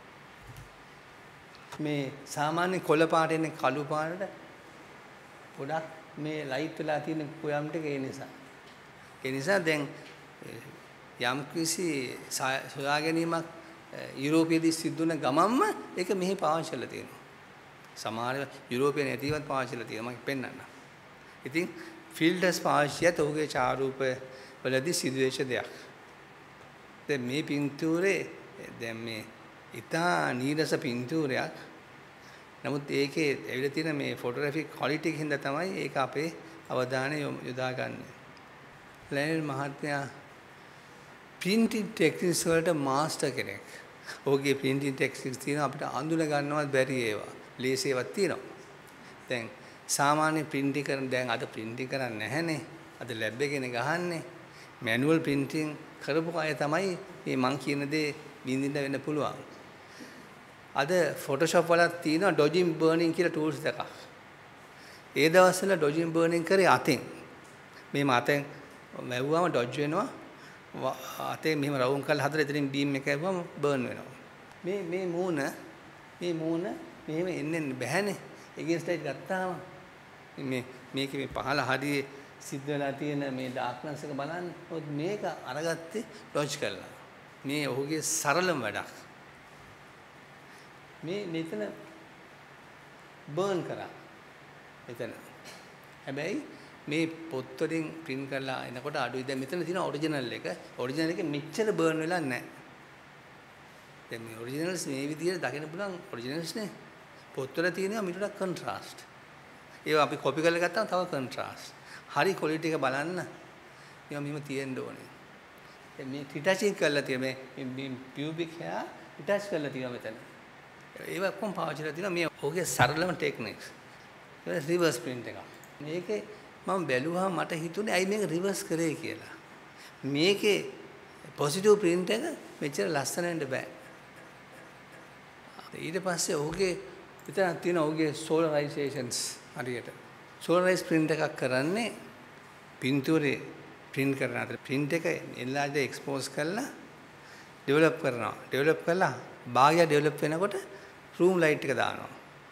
මේ සාමාන්‍ය කොළ පාට එන්නේ කළු පාටට ගොඩක් මේ ලයිට් වෙලා තියෙන කොයම් ටික ඒ නිසා ඒ නිසා දැන් යම් කිසි සොයා ගැනීමක් යුරෝපයේදී සිද්ධ වුණ ගමන්ම ඒක මෙහි පාවිච්චි කරලා තියෙනවා සමහර යුරෝපයේ නැතිවත් පාවිච්චි කරලා තියෙනවා මම පෙන්නන්නම් ඉතින් ෆිල්ටර්ස් පාවිච්චියත් ඔහුගේ චාරූප වලදී සිදුවෙච්ච දෙයක් දැන් මේ පින්තූරේ දැන් මේ ඉතා නීරස පින්තූරයක්. නමුත් ඒකේ ඇවිල්ලා තියෙන මේ ෆොටෝග්‍රැෆික් ක්වොලිටි එකකින් තමයි ඒක අපේ අවධානය යොදාගන්නේ. ලයනල් මහත්මයා printing techniques වලට මාස්ටර් කෙනෙක්. ඔහුගේ printing techniques තියෙන අපිට අඳුන ගන්නවත් බැරි ඒවා. ලේසියවත් තියෙනවා. දැන් සාමාන්‍ය printing කරන දැන් අද printing කරන්නේ නැහැනේ. අද ලැබ් එකේනේ ගහන්නේ. manual printing කරපු අය තමයි මේ මං කියන දේ විඳින්න වෙන්න පුළුවන්. අද Photoshop වල තියෙනවා dodging burning කියලා tools එකක්. ඒ දවස්වල dodging burning කරේ අතෙන්. මේ මතෙන් වැව්වම dodge වෙනවා. අතේ මෙහෙම රවුම් කරලා හතර එතනින් beam එක ඇව්වම burn වෙනවා. මේ මේ මූණ මේ මූණ මෙහෙම එන්නේ බෑනේ. against light ගත්තාම මේ මේකේ මේ පහළ හරියේ සිද්ධ වෙලා තියෙන මේ ඩාර්ක්නස් එක බලන්න. ඔත් මේක අරගත්තේ ඩොජ් කරලා. මේ ඔහුගේ සරලම වැඩක්. මේ මෙතන බර්න් කරා. මෙතන. හැබැයි මේ පොත් වලින් print කරලා එනකොට අඩුයි. දැන් මෙතන තියෙන ඔරිජිනල් එක. ඔරිජිනල් එකේ මෙච්චර බර්න් වෙලා නැහැ. දැන් මේ ඔරිජිනල්ස් මේ විදිහට දකින්න පුළුවන් ඔරිජිනල්ස් නේ. පොත් වල තියෙනවා මිටුටක් කොන්ට්‍රාස්ට්. ඒවා අපි කොපි කරලා ගත්තාම තව කොන්ට්‍රාස්ට්. හරි ක්වොලිටි එක බලන්න. මේවා මෙහෙම තියෙන්න ඕනේ. දැන් මේ රිටචින් කරලා තියෙන මේ මේ පියුබික් hair රිටච් කරලා තියෙනවා මෙතන. ඒවා කොම් පාවිච්චි කරලා තියෙනවා මේ ඔහුගේ සරලම ටෙක්නික්ස්. ඒක රිවර්ස් print එකක්. මේකේ මම බැලුවා මට හිතුනේ ඇයි මේක රිවර්ස් කරේ කියලා. මේකේ පොසිටිව් print එක මෙච්චර ලස්සන වෙන්න බෑ. ඊට පස්සේ ඔහුගේ විතරක් තියෙන ඔහුගේ solarizations හරියට. solarize print එකක් කරන්නේ පින්තූරේ print කරන අතර print එක enlarge expose කරලා develop කරනවා. develop කරලා භාගය develop වෙනකොට room light එක දානවා.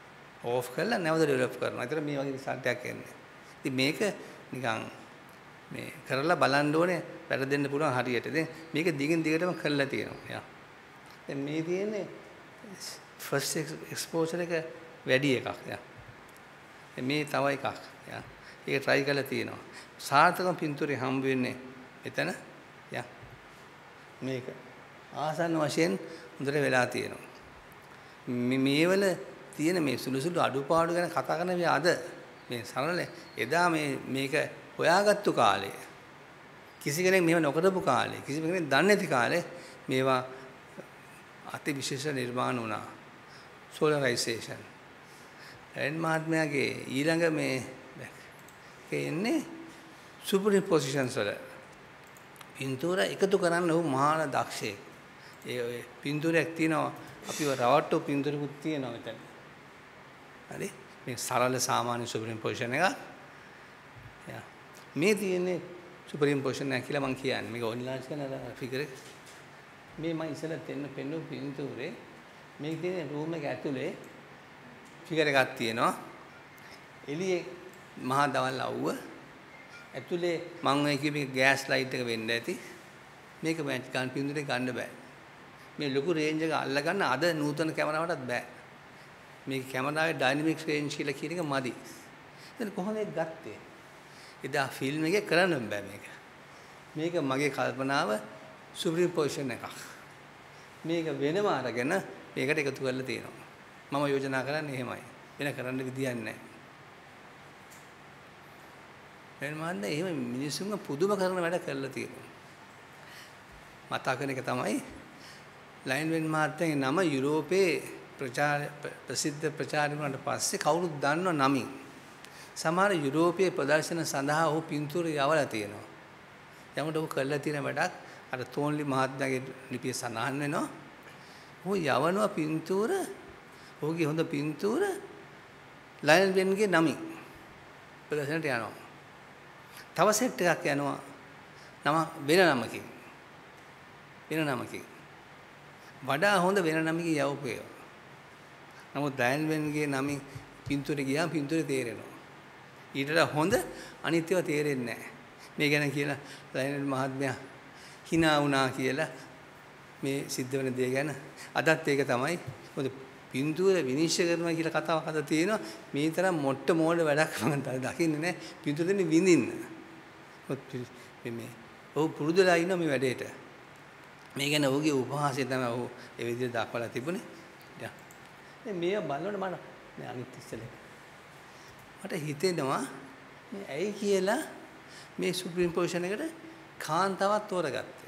ඕෆ් කරලා නැවත ඩෙවලොප් කරනවා. ඒතර මේ වගේ රිසල්ට් එකක් එන්නේ. ඉතින් මේක නිකන් මේ කරලා බලන්න ඕනේ වැරදෙන්න පුළුවන් හරියට. දැන් මේක දිගින් දිගටම කරලා තියෙනවා. යා. දැන් මේ තියෙන්නේ ෆස්ට් එක්ස්පෝෂර් එක වැඩි එකක්. යා. මේ තව එකක්. යා. ඒක try කරලා තියෙනවා. සාර්ථකව පින්තූරේ හම්බ වෙන්නේ එතන. යා. මේක ආසන්න වශයෙන් හොඳට වෙලා තියෙනවා. මේ මේවල තියෙන මේ සුළු සුළු අඩුපාඩු ගැන කතා කරන මේ අද මේ සරල එදා මේ මේක හොයාගත්තු කාලේ කිසි කෙනෙක් මේව නොකරපු කාලේ කිසි කෙනෙක් දන්නේ නැති කාලේ මේවා අති විශේෂ නිර්මාණ වුණා. සෝලරයිසේෂන් එන් මහත්මයාගේ ඊළඟ මේ එන්නේ සුපරිම් පොසිෂන්ස් වල පින්තූර එකතු කරන්න උ මහා දක්ෂයෙක්. ඒ පින්තූරයක් තියෙනවා අපිව රවට්ටෝ පින්තූරකුත් තියෙනවා මෙතන. හරි මේ සරල සාමාන්‍ය සුපරිම් පොසිෂන් එකක්. යා මේ තියෙන්නේ සුපරිම් පොසිෂන් එක කියලා මම කියන්නේ. මේක ඔන්ලයින් කරන ෆිගර් එක. මේ මම ඉස්සෙල්ලා දෙන්න පෙන්නු පින්තූරේ මේක තියෙන රූම් එක ඇතුලේ ෆිගර් එකක් තියෙනවා. එළියේ මහා දවල් අවුව ඇතුලේ මම ඔය කිව්වේ ගෑස් ලයිට් එක වෙන්න ඇති. මේක මැච් ගන්න පින්තූරේ ගන්න බෑ. මේ ලොකු රේන්ජ් එක අල්ල ගන්න අද නූතන කැමරාවටත් බෑ. මේ කැමරාවේ ඩයිනමික් රේන්ජ් කියලා කියන එක මදි. දැන් කොහොමද ඒක ගත්තේ? එදා ෆිල්ම් එකේ කරන්න බෑ මේක. මේක මගේ කල්පනාව සුපරිම් පොසිෂන් එකක්. මේක වෙනම අරගෙන මේකට එකතු කරලා තියෙනවා. මම යෝජනා කරන්නේ එහෙමයි. වෙන කරන්න විදියක් නැහැ. එන්න මන්ද එහෙම මිනිස්සුන්ගේ පුදුම කරන වැඩ කරලා තියෙනවා. මතක වෙන එක තමයි ලයන් වෙන් මහත්තයාගේ නම යුරෝපයේ ප්‍රචාර ප්‍රසිද්ධ ප්‍රචාරය වුණාට පස්සේ කවුරුත් දන්නව නමින්. සමහර යුරෝපයේ ප්‍රදර්ශන සඳහා ඔහු පින්තූර යවලා තියෙනවා. යමුට ඔහු කරලා තියෙන වැඩක් අර තෝන්ලි මහත්මයාගේ ලිපිය සඳහන් වෙනවා. ඔහු යවනවා පින්තූර ඔහුගේ හොඳ පින්තූර ලයන් වෙන්ගේ නමින් ප්‍රදර්ශනට යනවා. තව සෙට් එකක් යනවා නම වෙන නමකින්. වෙන නමකින්. වඩා හොඳ වෙන නමකින් යවපු ඒවා. නමුත් ලයන් වෙන්ගේ නමින් පින්තූරේ ගියාම පින්තූරේ තේරෙනවා. ඊට වඩා හොඳ අනිත් ඒවා තේරෙන්නේ නැහැ. මේ ගැන කියලා ලයන් මහත්මයා hina වුණා කියලා මේ සිද්ධ වෙන දේ ගැන අදත් ඒක තමයි. මොකද පින්තූර විනිශ්චය කරනවා කියලා කතාවක් අද තියෙනවා. මේ තරම් මොට්ට මෝඩ වැඩක් මම දකින්නේ නැහැ. පින්තූර දෙන්නේ විඳින්න. මේ ඔහු පුරුදුලා ඉන්න මේ වැඩේට. මේ ගැන ඔහුගේ උපහාසය තමයි ඔහු ඒ විදිහට දක්වලා තිබුණේ. දැන් මේ බලනකොට මම මේ අනිත් ඉස්සෙල්ලා මට හිතෙනවා මේ ඇයි කියලා මේ සුප්‍රීම පොසිෂන් එකට කාන්තාවක් තෝරගත්තේ.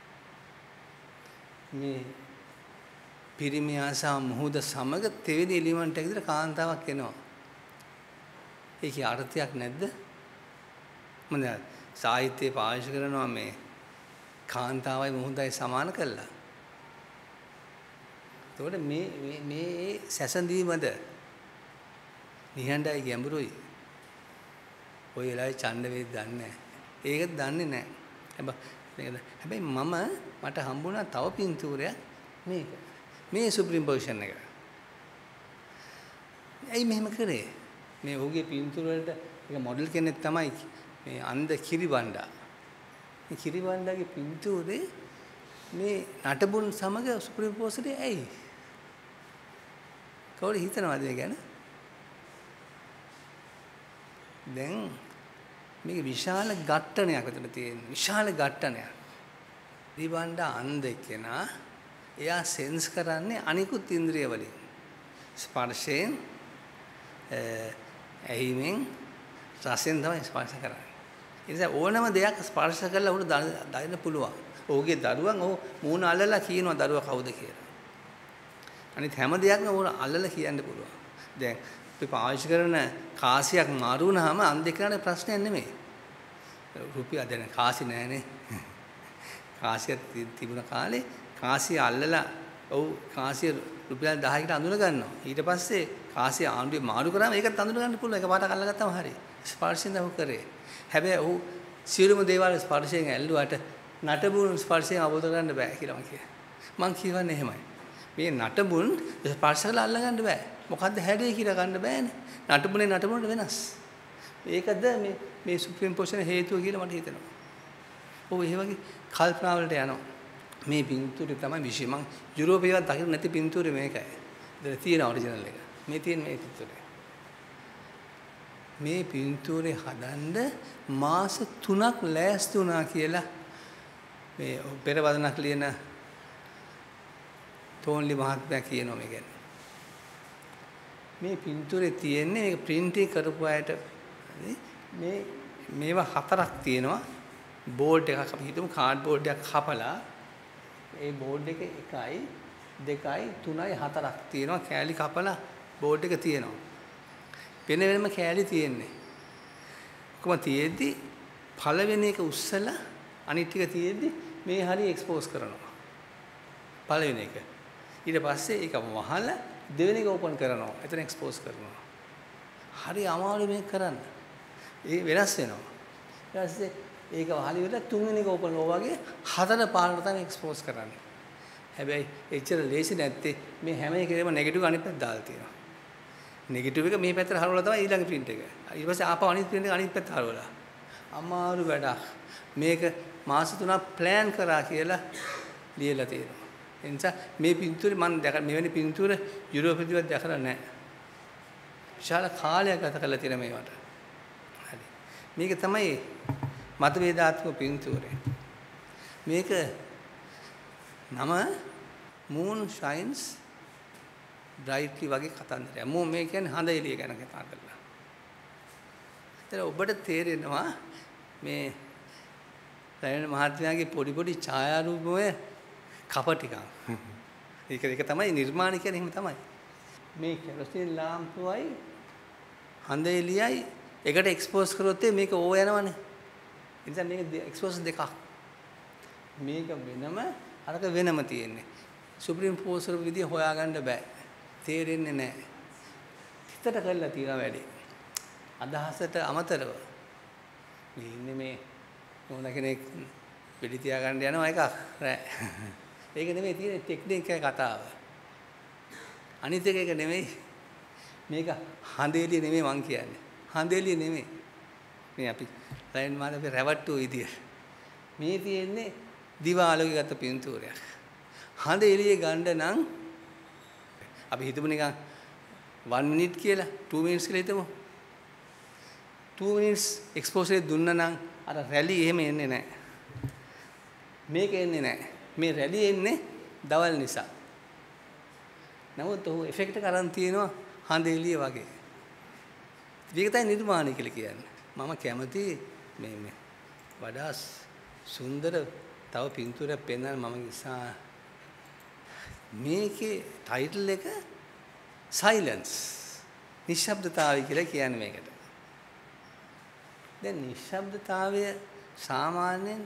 මේ පිරිමියා සහ මුහුද සමග තෙවෙනි එලිමන්ට් එක විතර කාන්තාවක් එනවා. ඒකේ අර්ථයක් නැද්ද? මම සාහිත්‍යයේ පාවිච්චි කරනවා මේ කාන්තාවයි මුහුදයි සමාන කළා. එතකොට මේ මේ මේ සැසඳීමද නිහඬයි ගැඹුරුයි. ඔය වෙලාවේ ඡන්ද වේද දන්නේ නැහැ. ඒක දන්නේ නැහැ. හැබැයි හැබැයි මම මට හම්බුණා තව පින්තූරයක් මේක. මේ සුප්‍රීම පොසිෂන් එක. ඇයි මෙහෙම කරේ? මේ ඔහුගේ පින්තූර වලට ඒක මොඩල් කෙනෙක් තමයි මේ අන්ද කිරිබණ්ඩා. මේ කිරිබණ්ඩාගේ පින්තූරේ මේ නටබුන් සමග සුප්‍රීම පොසිෂනේ ඇයි? කවුරු හිතනවද මේ ගැන? දැන් මේක විශාල ඝට්ටනයක් විතර තියෙන. විශාල ඝට්ටනයක්. කිරිබණ්ඩා අන්ද කෙනා එයා සෙන්ස් කරන්නේ අනිකුත් ඉන්ද්‍රිය වලින්. ස්පර්ශයෙන් ඇහිමෙන් රසෙන් තමයි ස්පර්ශ කරන්නේ. ඒ නිසා ඕනම දෙයක් ස්පර්ශ කරලා උඩ දාන්න පුළුවන්. ඔහුගේ දරුවන් ඔහු මූණ අල්ලලා කියනවා දරුවා කවුද කියලා. අනිත් හැම දෙයක්ම ඕන අල්ලලා කියන්න පුළුවන්. දැන් අපි පාවිච්චි කරන කාසියක් මාරු වුණාම අන් දෙකේ ප්‍රශ්නයක් නෙමෙයි. රුපියල් දැන් කාසි නැහැනේ. කාසියක් තිබුණ කාලේ කාසිය අල්ලලා ඔව් කාසිය රුපියල් දහයකට අඳුන ගන්නවා. ඊට පස්සේ කාසිය ආණ්ඩුවේ මාරු කරාම ඒකත් අඳුන ගන්න පුළුවන්. එකපාරට අල්ලගත්තාම හරි. ස්පර්ශයෙන් දහු කරේ. හැබැයි ඔහු සියලුම දේවල් ස්පර්ශයෙන් ඇල්ලුවාට නටබුන් ස්පර්ශයෙන් අවබෝධ කරගන්න බෑ කියලා මම කියනවා. මම කියවන්නේ එහෙමයි. මේ නටබුන් ස්පර්ශ කරලා අල්ල ගන්න බෑ. මොකද්ද හැඩය කියලා ගන්න බෑනේ. නටුමුනේ නටුමුනට වෙනස්. ඒකද මේ මේ සුප්‍රීම පොසිෂන් හේතුව කියලා මට හිතෙනවා. ඔව් ඒ වගේ කල්පනා වලට යනවා. මේ පින්තූරේ තමයි විශේෂ. මං යුරෝපේවත් දකින්න නැති පින්තූරේ මේකයි. ඉතින් තියෙන ඔරිජිනල් එක. මේ තියෙන මේ පින්තූරේ. මේ පින්තූරේ හදන්න මාස තුනක් ලෑස්ති වුණා කියලා මේ පෙරවදනක් ලියන තෝන්ලි මහත්මයා කියනවා මේ ගැන. මේ පින්තූරේ තියෙන්නේ මේක ප්‍රින්ටිං කරපු අයට මේ මේවා හතරක් තියෙනවා. බෝඩ් එකක් අපි හිතමු කාඩ් බෝඩ් එකක් කපලා ඒ බෝඩ් එක එකයි දෙකයි තුනයි හතරක් තියෙනවා. කෑලි කපලා බෝඩ් එක තියෙනවා. වෙන වෙනම කෑලි තියෙන්නේ. කොහොම තියෙද්දි පළවෙනි එක උස්සලා අනිත් ටික තියෙද්දි මේ හරිය එක්ස්පෝස් කරනවා. පළවෙනි එක. ඊට පස්සේ ඒක වහලා දෙවෙනි එක ඕපන් කරනවා. එතන එක්ස්පෝස් කරනවා. හරි අමාරු මේක කරන්න. ඒ වෙනස් වෙනවා. ඊට පස්සේ ඒක වහලා ඉවරලා තුන්වෙනි එක ඕපන් ඕවා වගේ හතර පාරකට තමයි එක්ස්පෝස් කරන්නේ. හැබැයි එච්චර ලේසි නැත්තේ මේ හැම එකේම නෙගටිව් අනිත් පැත්ත දාලා තියෙනවා. නෙගටිව් එක මේ පැත්තට හරවලා තමයි ඊළඟ print එක. ඊට පස්සේ ආපහු අනිත් print එක අනිත් පැත්තට හරවලා. අමාරු වැඩක්. මේක මාස තුනක් plan කරා කියලා ලියලා තියෙනවා. ඒ නිසා මේ පින්තූරේ මම දැක මෙවැනි පින්තූර යුරෝපෙදිවත් දැකලා නැහැ. විශාල කාලයක් ගත කරලා තියෙන මේවට. හරි. මේක තමයි මතභේදාත්මක පින්තූරේ. මේක නම moon shines brightly වගේ කතන්දරයක්. මෝ මේ කියන්නේ හඳ එළිය ගැන කතා කරලා. ඒතර ඔබට තේරෙනවා මේ ලයනල් මහත්මයාගේ පොඩි පොඩි ඡායාරූපමය කප ටිකක්. ඒක ඒක තමයි නිර්මාණ කියන්නේ එහෙම තමයි. මේ කෙරොසින් ලාම්පුවයි හඳ එළියයි එකට එක්ස්පෝස් කරොත් මේක ඕ යනවනේ. ඒ නිසා මේක එක්ස්පෝස් දෙකක්. මේක වෙනම අරක වෙනම තියෙන්නේ. සුප්‍රීම පෝසර් විදිය හොයාගන්න බෑ. තේරෙන්නේ නැහැ. හිතට කරලා තියෙන වැඩේ. අදහසට අමතරව මේ ඉන්නේ මේ මොන කෙනෙක් වෙඩි තියාගන්න යනවා එකක් නෑ. ඒක නෙමෙයි තියෙන ටෙක්නික් එක කතාව. අනිත් එක ඒක නෙමෙයි. මේක හඳේලිය නෙමෙයි මං කියන්නේ. හඳේලිය නෙමෙයි. මේ අපි ලයින් මාල අපි රැවට්ටු විදිය. මේ තියෙන්නේ දිවාලෝකගත පින්තූරයක්. හඳ එළිය ගන්න නම් අපි හිතමු නිකන් one minute කියලා two minutes කියලා හිතමු. two minutes exposure දුන්නා නම් අර රැලි එහෙම එන්නේ නැහැ. මේක එන්නේ නැහැ. මේ රැලි එන්නේ දවල් නිසා. නමුත් ඔහු ඉෆෙක්ට් එක අරන් තියෙනවා හඳ එළිය වගේ. මේක තමයි නිර්මාණය කියලා කියන්නේ. මම කැමති මේ මේ වඩා සුන්දර තව පින්තූරයක් පෙන්වන්න මම ඉස්සා මේකේ ටයිටල් එක silence නිශ්ශබ්දතාවය කියලා කියන්නේ මේකට. දැන් නිශ්ශබ්දතාවය සාමාන්‍යයෙන්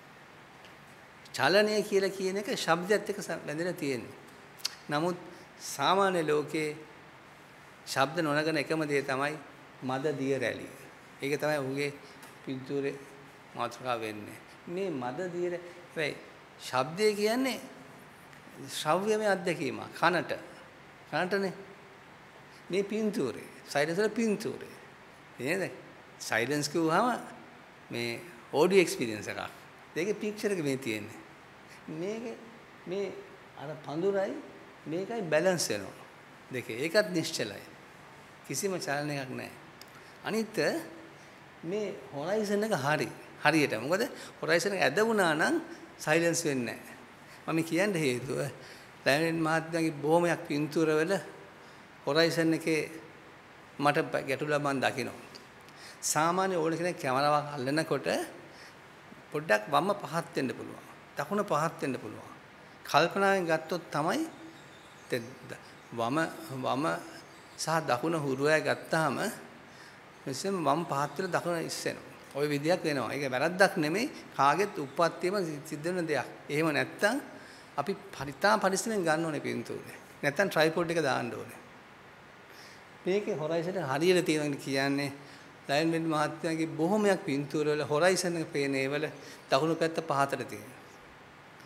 චලනය කියලා කියන එක ශබ්දයත් එක්ක බැඳලා තියෙන්නේ. නමුත් සාමාන්‍ය ලෝකේ ශබ්ද නොනගන එකම දේ තමයි මද දිය රැලි. ඒක තමයි ඔහුගේ පින්තූරේ මාතෘකාව වෙන්නේ. මේ මද දිය රැලි ශබ්දය කියන්නේ ශ්‍රව්‍යමය අත්දැකීම කනට. කනටනේ මේ පින්තූරේ සයිලන්ස් වල පින්තූරේ. නේද? සයිලන්ස් කිව්වහම මේ ඔඩියෝ එක්ස්පීරියන්ස් එකක්. ඒකේ පික්චර් එක මේ තියෙන්නේ. මේක මේ අර පඳුරයි මේකයි බැලන්ස් වෙනවා. දෙකේ. ඒකත් නිශ්චලයි. කිසිම චලනයක් නැහැ. අනිත් මේ හොරයිසන් එක හරි. හරියට. මොකද හොරයිසන් එක ඇද වුණා නම් සයිලන්ස් වෙන්නේ නැහැ. මම කියන්න හේතුව ලයනල් මහත්මයාගේ බොහොමයක් පින්තූරවල හොරයිසන් එකේ මට ගැටුලා මම දකිනවා. සාමාන්‍ය ඕන කෙනෙක් කැමරාවක් අල්ලනකොට පොඩ්ඩක් වම්ම පහත් වෙන්න පුළුවන්. දකුණ පහත් වෙන්න පුළුවන්. කල්පනාවෙන් ගත්තොත් තමයි වම වම සහ දකුණ හුරුවය ගත්තාම මෙසෙම වම් පහත් වෙලා දකුණ ඉස්සෙනවා. ওই විදියක් වෙනවා. ඒක වැරද්දක් නෙමෙයි. කාගෙත් උප්පත්තියම සිද්ධ වෙන දෙයක්. එහෙම නැත්තම් අපි පරිතා පරිස්සමෙන් ගන්න ඕනේ පින්තූරේ. නැත්තම් ට්‍රයිපෝඩ් එක දාන්න ඕනේ. මේකේ හොරයිසන් එක හරියට තියෙනවා කියන්නේ ලයනල් වෙන්ඩ් මහත්මයාගේ බොහොමයක් පින්තූරවල හොරයිසන් එක පේන ඒවල දකුණු පැත්ත පහතට තියෙනවා.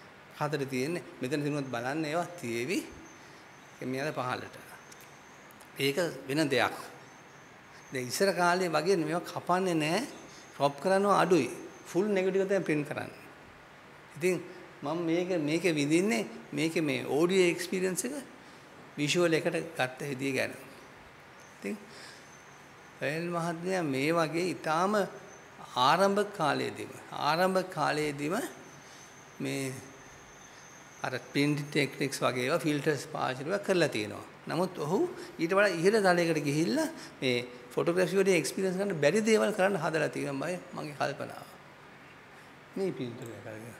පහතට තියෙන්නේ මෙතන දිනුවත් බලන්න ඒවා තියේවි. මෙයාල පහළට. ඒක වෙන දෙයක්. දැන් ඉස්සර කාලේ වගේ මේවා කපන්නේ නැහැ. ක්‍රොප් කරනවා අඩුයි. ෆුල් නෙගටිව් තමයි print කරන්නේ. ඉතින් මම මේක මේක විඳින්නේ මේක මේ ඔඩියෝ එක්ස්පීරියන්ස් එක විෂුවල් එකට ගත්ත විදිය ගැන. ඉතින් රෙල් මහත්මයා මේ වගේ ඊටාම ආරම්භක කාලයේදීම ආරම්භක කාලයේදීම මේ අර print techniques වගේ ඒවා ෆිල්ටර්ස් පාවිච්චි කරලා තියෙනවා. නමුත් ඔහු ඊට වඩා ඉහළ තලයකට ගිහිල්ලා මේ ෆොටෝග්‍රැෆි වලදී එක්ස්පීරියන්ස් ගන්න බැරි දේවල් කරන්න හදලා තියෙනවා මගේ කල්පනාව. මේ පින්තූරය කරගෙන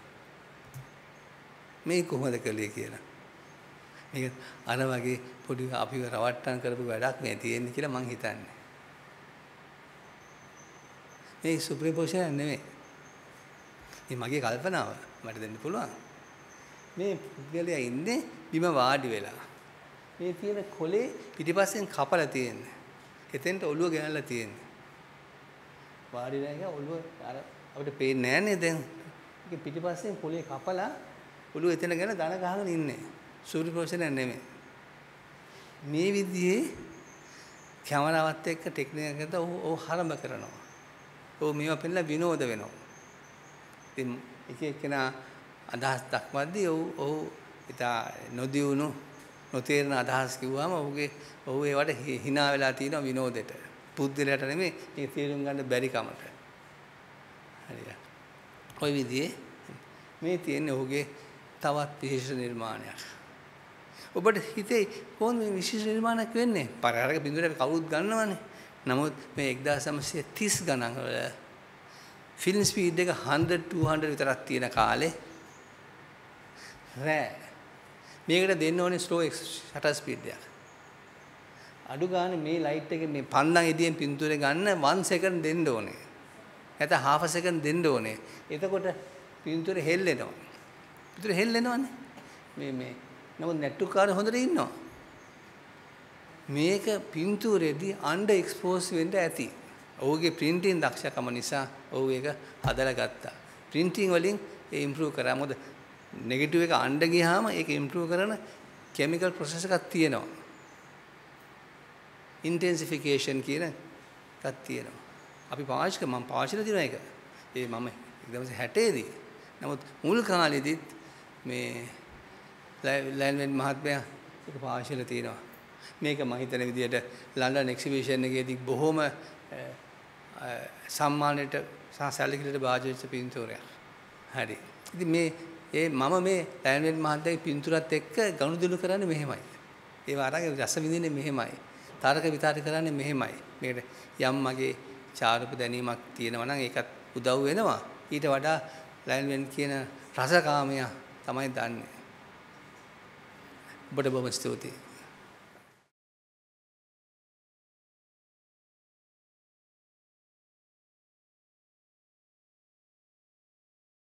මේ කොහොමද කළේ කියලා. මේක අර වගේ පොඩි අපිව රවට්ටම් කරපු වැඩක් මේ තියෙන්නේ කියලා මං හිතන්නේ. මේ සුපර්පොසිෂන් නෙමෙයි. මේ මගේ කල්පනාව මට දෙන්න පුළුවන්. මේ පුද්ගලයා ඉන්නේ බිම වාඩි වෙලා. මේ තියෙන කොලේ පිටිපස්සෙන් කපලා තියෙන්නේ. එතෙන්ට ඔළුව ගෙනල්ලා තියෙන්නේ. වාඩි වෙලා ඉන්න ඔළුව අර අපිට පේන්නේ නැහනේ දැන්. ඒක පිටිපස්සෙන් කොලේ කපලා ඔළුව එතන ගෙන දන ගහගෙන ඉන්නේ. සුපර්පොසිෂන් නෙමෙයි. මේ විදිහේ කැමරාවත් එක්ක ටෙක්නික් එකකට ඔව් හරඹ කරනවා. ඔව් මේවා පෙන්නලා විනෝද වෙනවා. ඉතින් එක එක්කෙනා අදහස් දක්වද්දී ඔව් ඔව් ඉතා නොදියුණු නොතේරෙන අදහස් කිව්වම ඔහුගේ ඔහු ඒවට hina වෙලා තියෙනවා විනෝදෙට. පුද්දලයට නෙමෙයි මේක තේරුම් ගන්න බැරි කමට. හරියට. ওই විදිහේ මේ තියෙන්නේ ඔහුගේ තවත් විශේෂ නිර්මාණයක්. ඔබට හිතේ කොහොමද මේ විශේෂ නිර්මාණයක් වෙන්නේ? පරාරක බිඳුවට අපි කවුරුත් ගන්නවනේ. නමුත් මේ එක්දාස් නවසිය තිස් ගණන් වල ෆිල්ම් ස්පීඩ් එක හන්ඩ්‍රඩ් ටූ හන්ඩ්‍රඩ් විතරක් තියෙන කාලේ රෑ මේකට දෙන්න ඕනේ ස්ලෝ ෂටර් ස්පීඩ් එකක්. අඩු ගානේ මේ ලයිට් එකේ මේ පන්දම් එදියෙන් පින්තූරේ ගන්න වන් සෙකන්ඩ් දෙන්න ඕනේ. නැත්නම් half a second දෙන්න ඕනේ. එතකොට පින්තූරේ හෙල්ලෙනවා. පින්තූරේ හෙල්ලෙනවනේ. මේ මේ නමුත් නැට්ටුකාරය හොඳට ඉන්නවා. මේක පින්තූරේදී අන්ඩර් එක්ස්පෝස් වෙන්න ඇති. ඔහුගේ printing දක්ෂකම නිසා ඔහු ඒක හදලා ගත්තා. printing වලින් ඒ improve කරා. මොකද negative එක අන්ඩර් ගියාම ඒක improve කරන chemical process එකක් තියෙනවා. intensification කියන එකක් තියෙනවා. අපි පාවිච්චි කර මම පාවිච්චි කරලා තියෙන එක. ඒ මම එක්දහස් හැටේ දී. නමුත් මුල් කාලෙදිත් මේ ලයනල් වෙන්ට් මහත්මයා ඒක පාවිච්චි කරලා තියෙනවා. මේක මම හිතන විදිහට ලන්ඩන් එක්සිබිෂන් එකේදී බොහොම සම්මානයට සහ සැලකිලිට භාජ්‍ය වෙච්ච පින්තූරයක්. හරි. ඉතින් මේ ඒ මම මේ ලයනල් වෙන්ට් මහත්මයාගේ පින්තූරත් එක්ක ගනුදෙනු කරන්නේ මෙහෙමයි. ඒව අරගෙන රස විඳින්නේ මෙහෙමයි. තරක විතරක කරන්නේ මෙහෙමයි. මේකට යම් මගේ චාරුප දැනීමක් තියෙනවා නම් ඒකත් උදව් වෙනවා. ඊට වඩා ලයනල් වෙන්ට් කියන රසකාමයා තමයි දන්නේ. ඔබට බොහොම ස්තුතියි.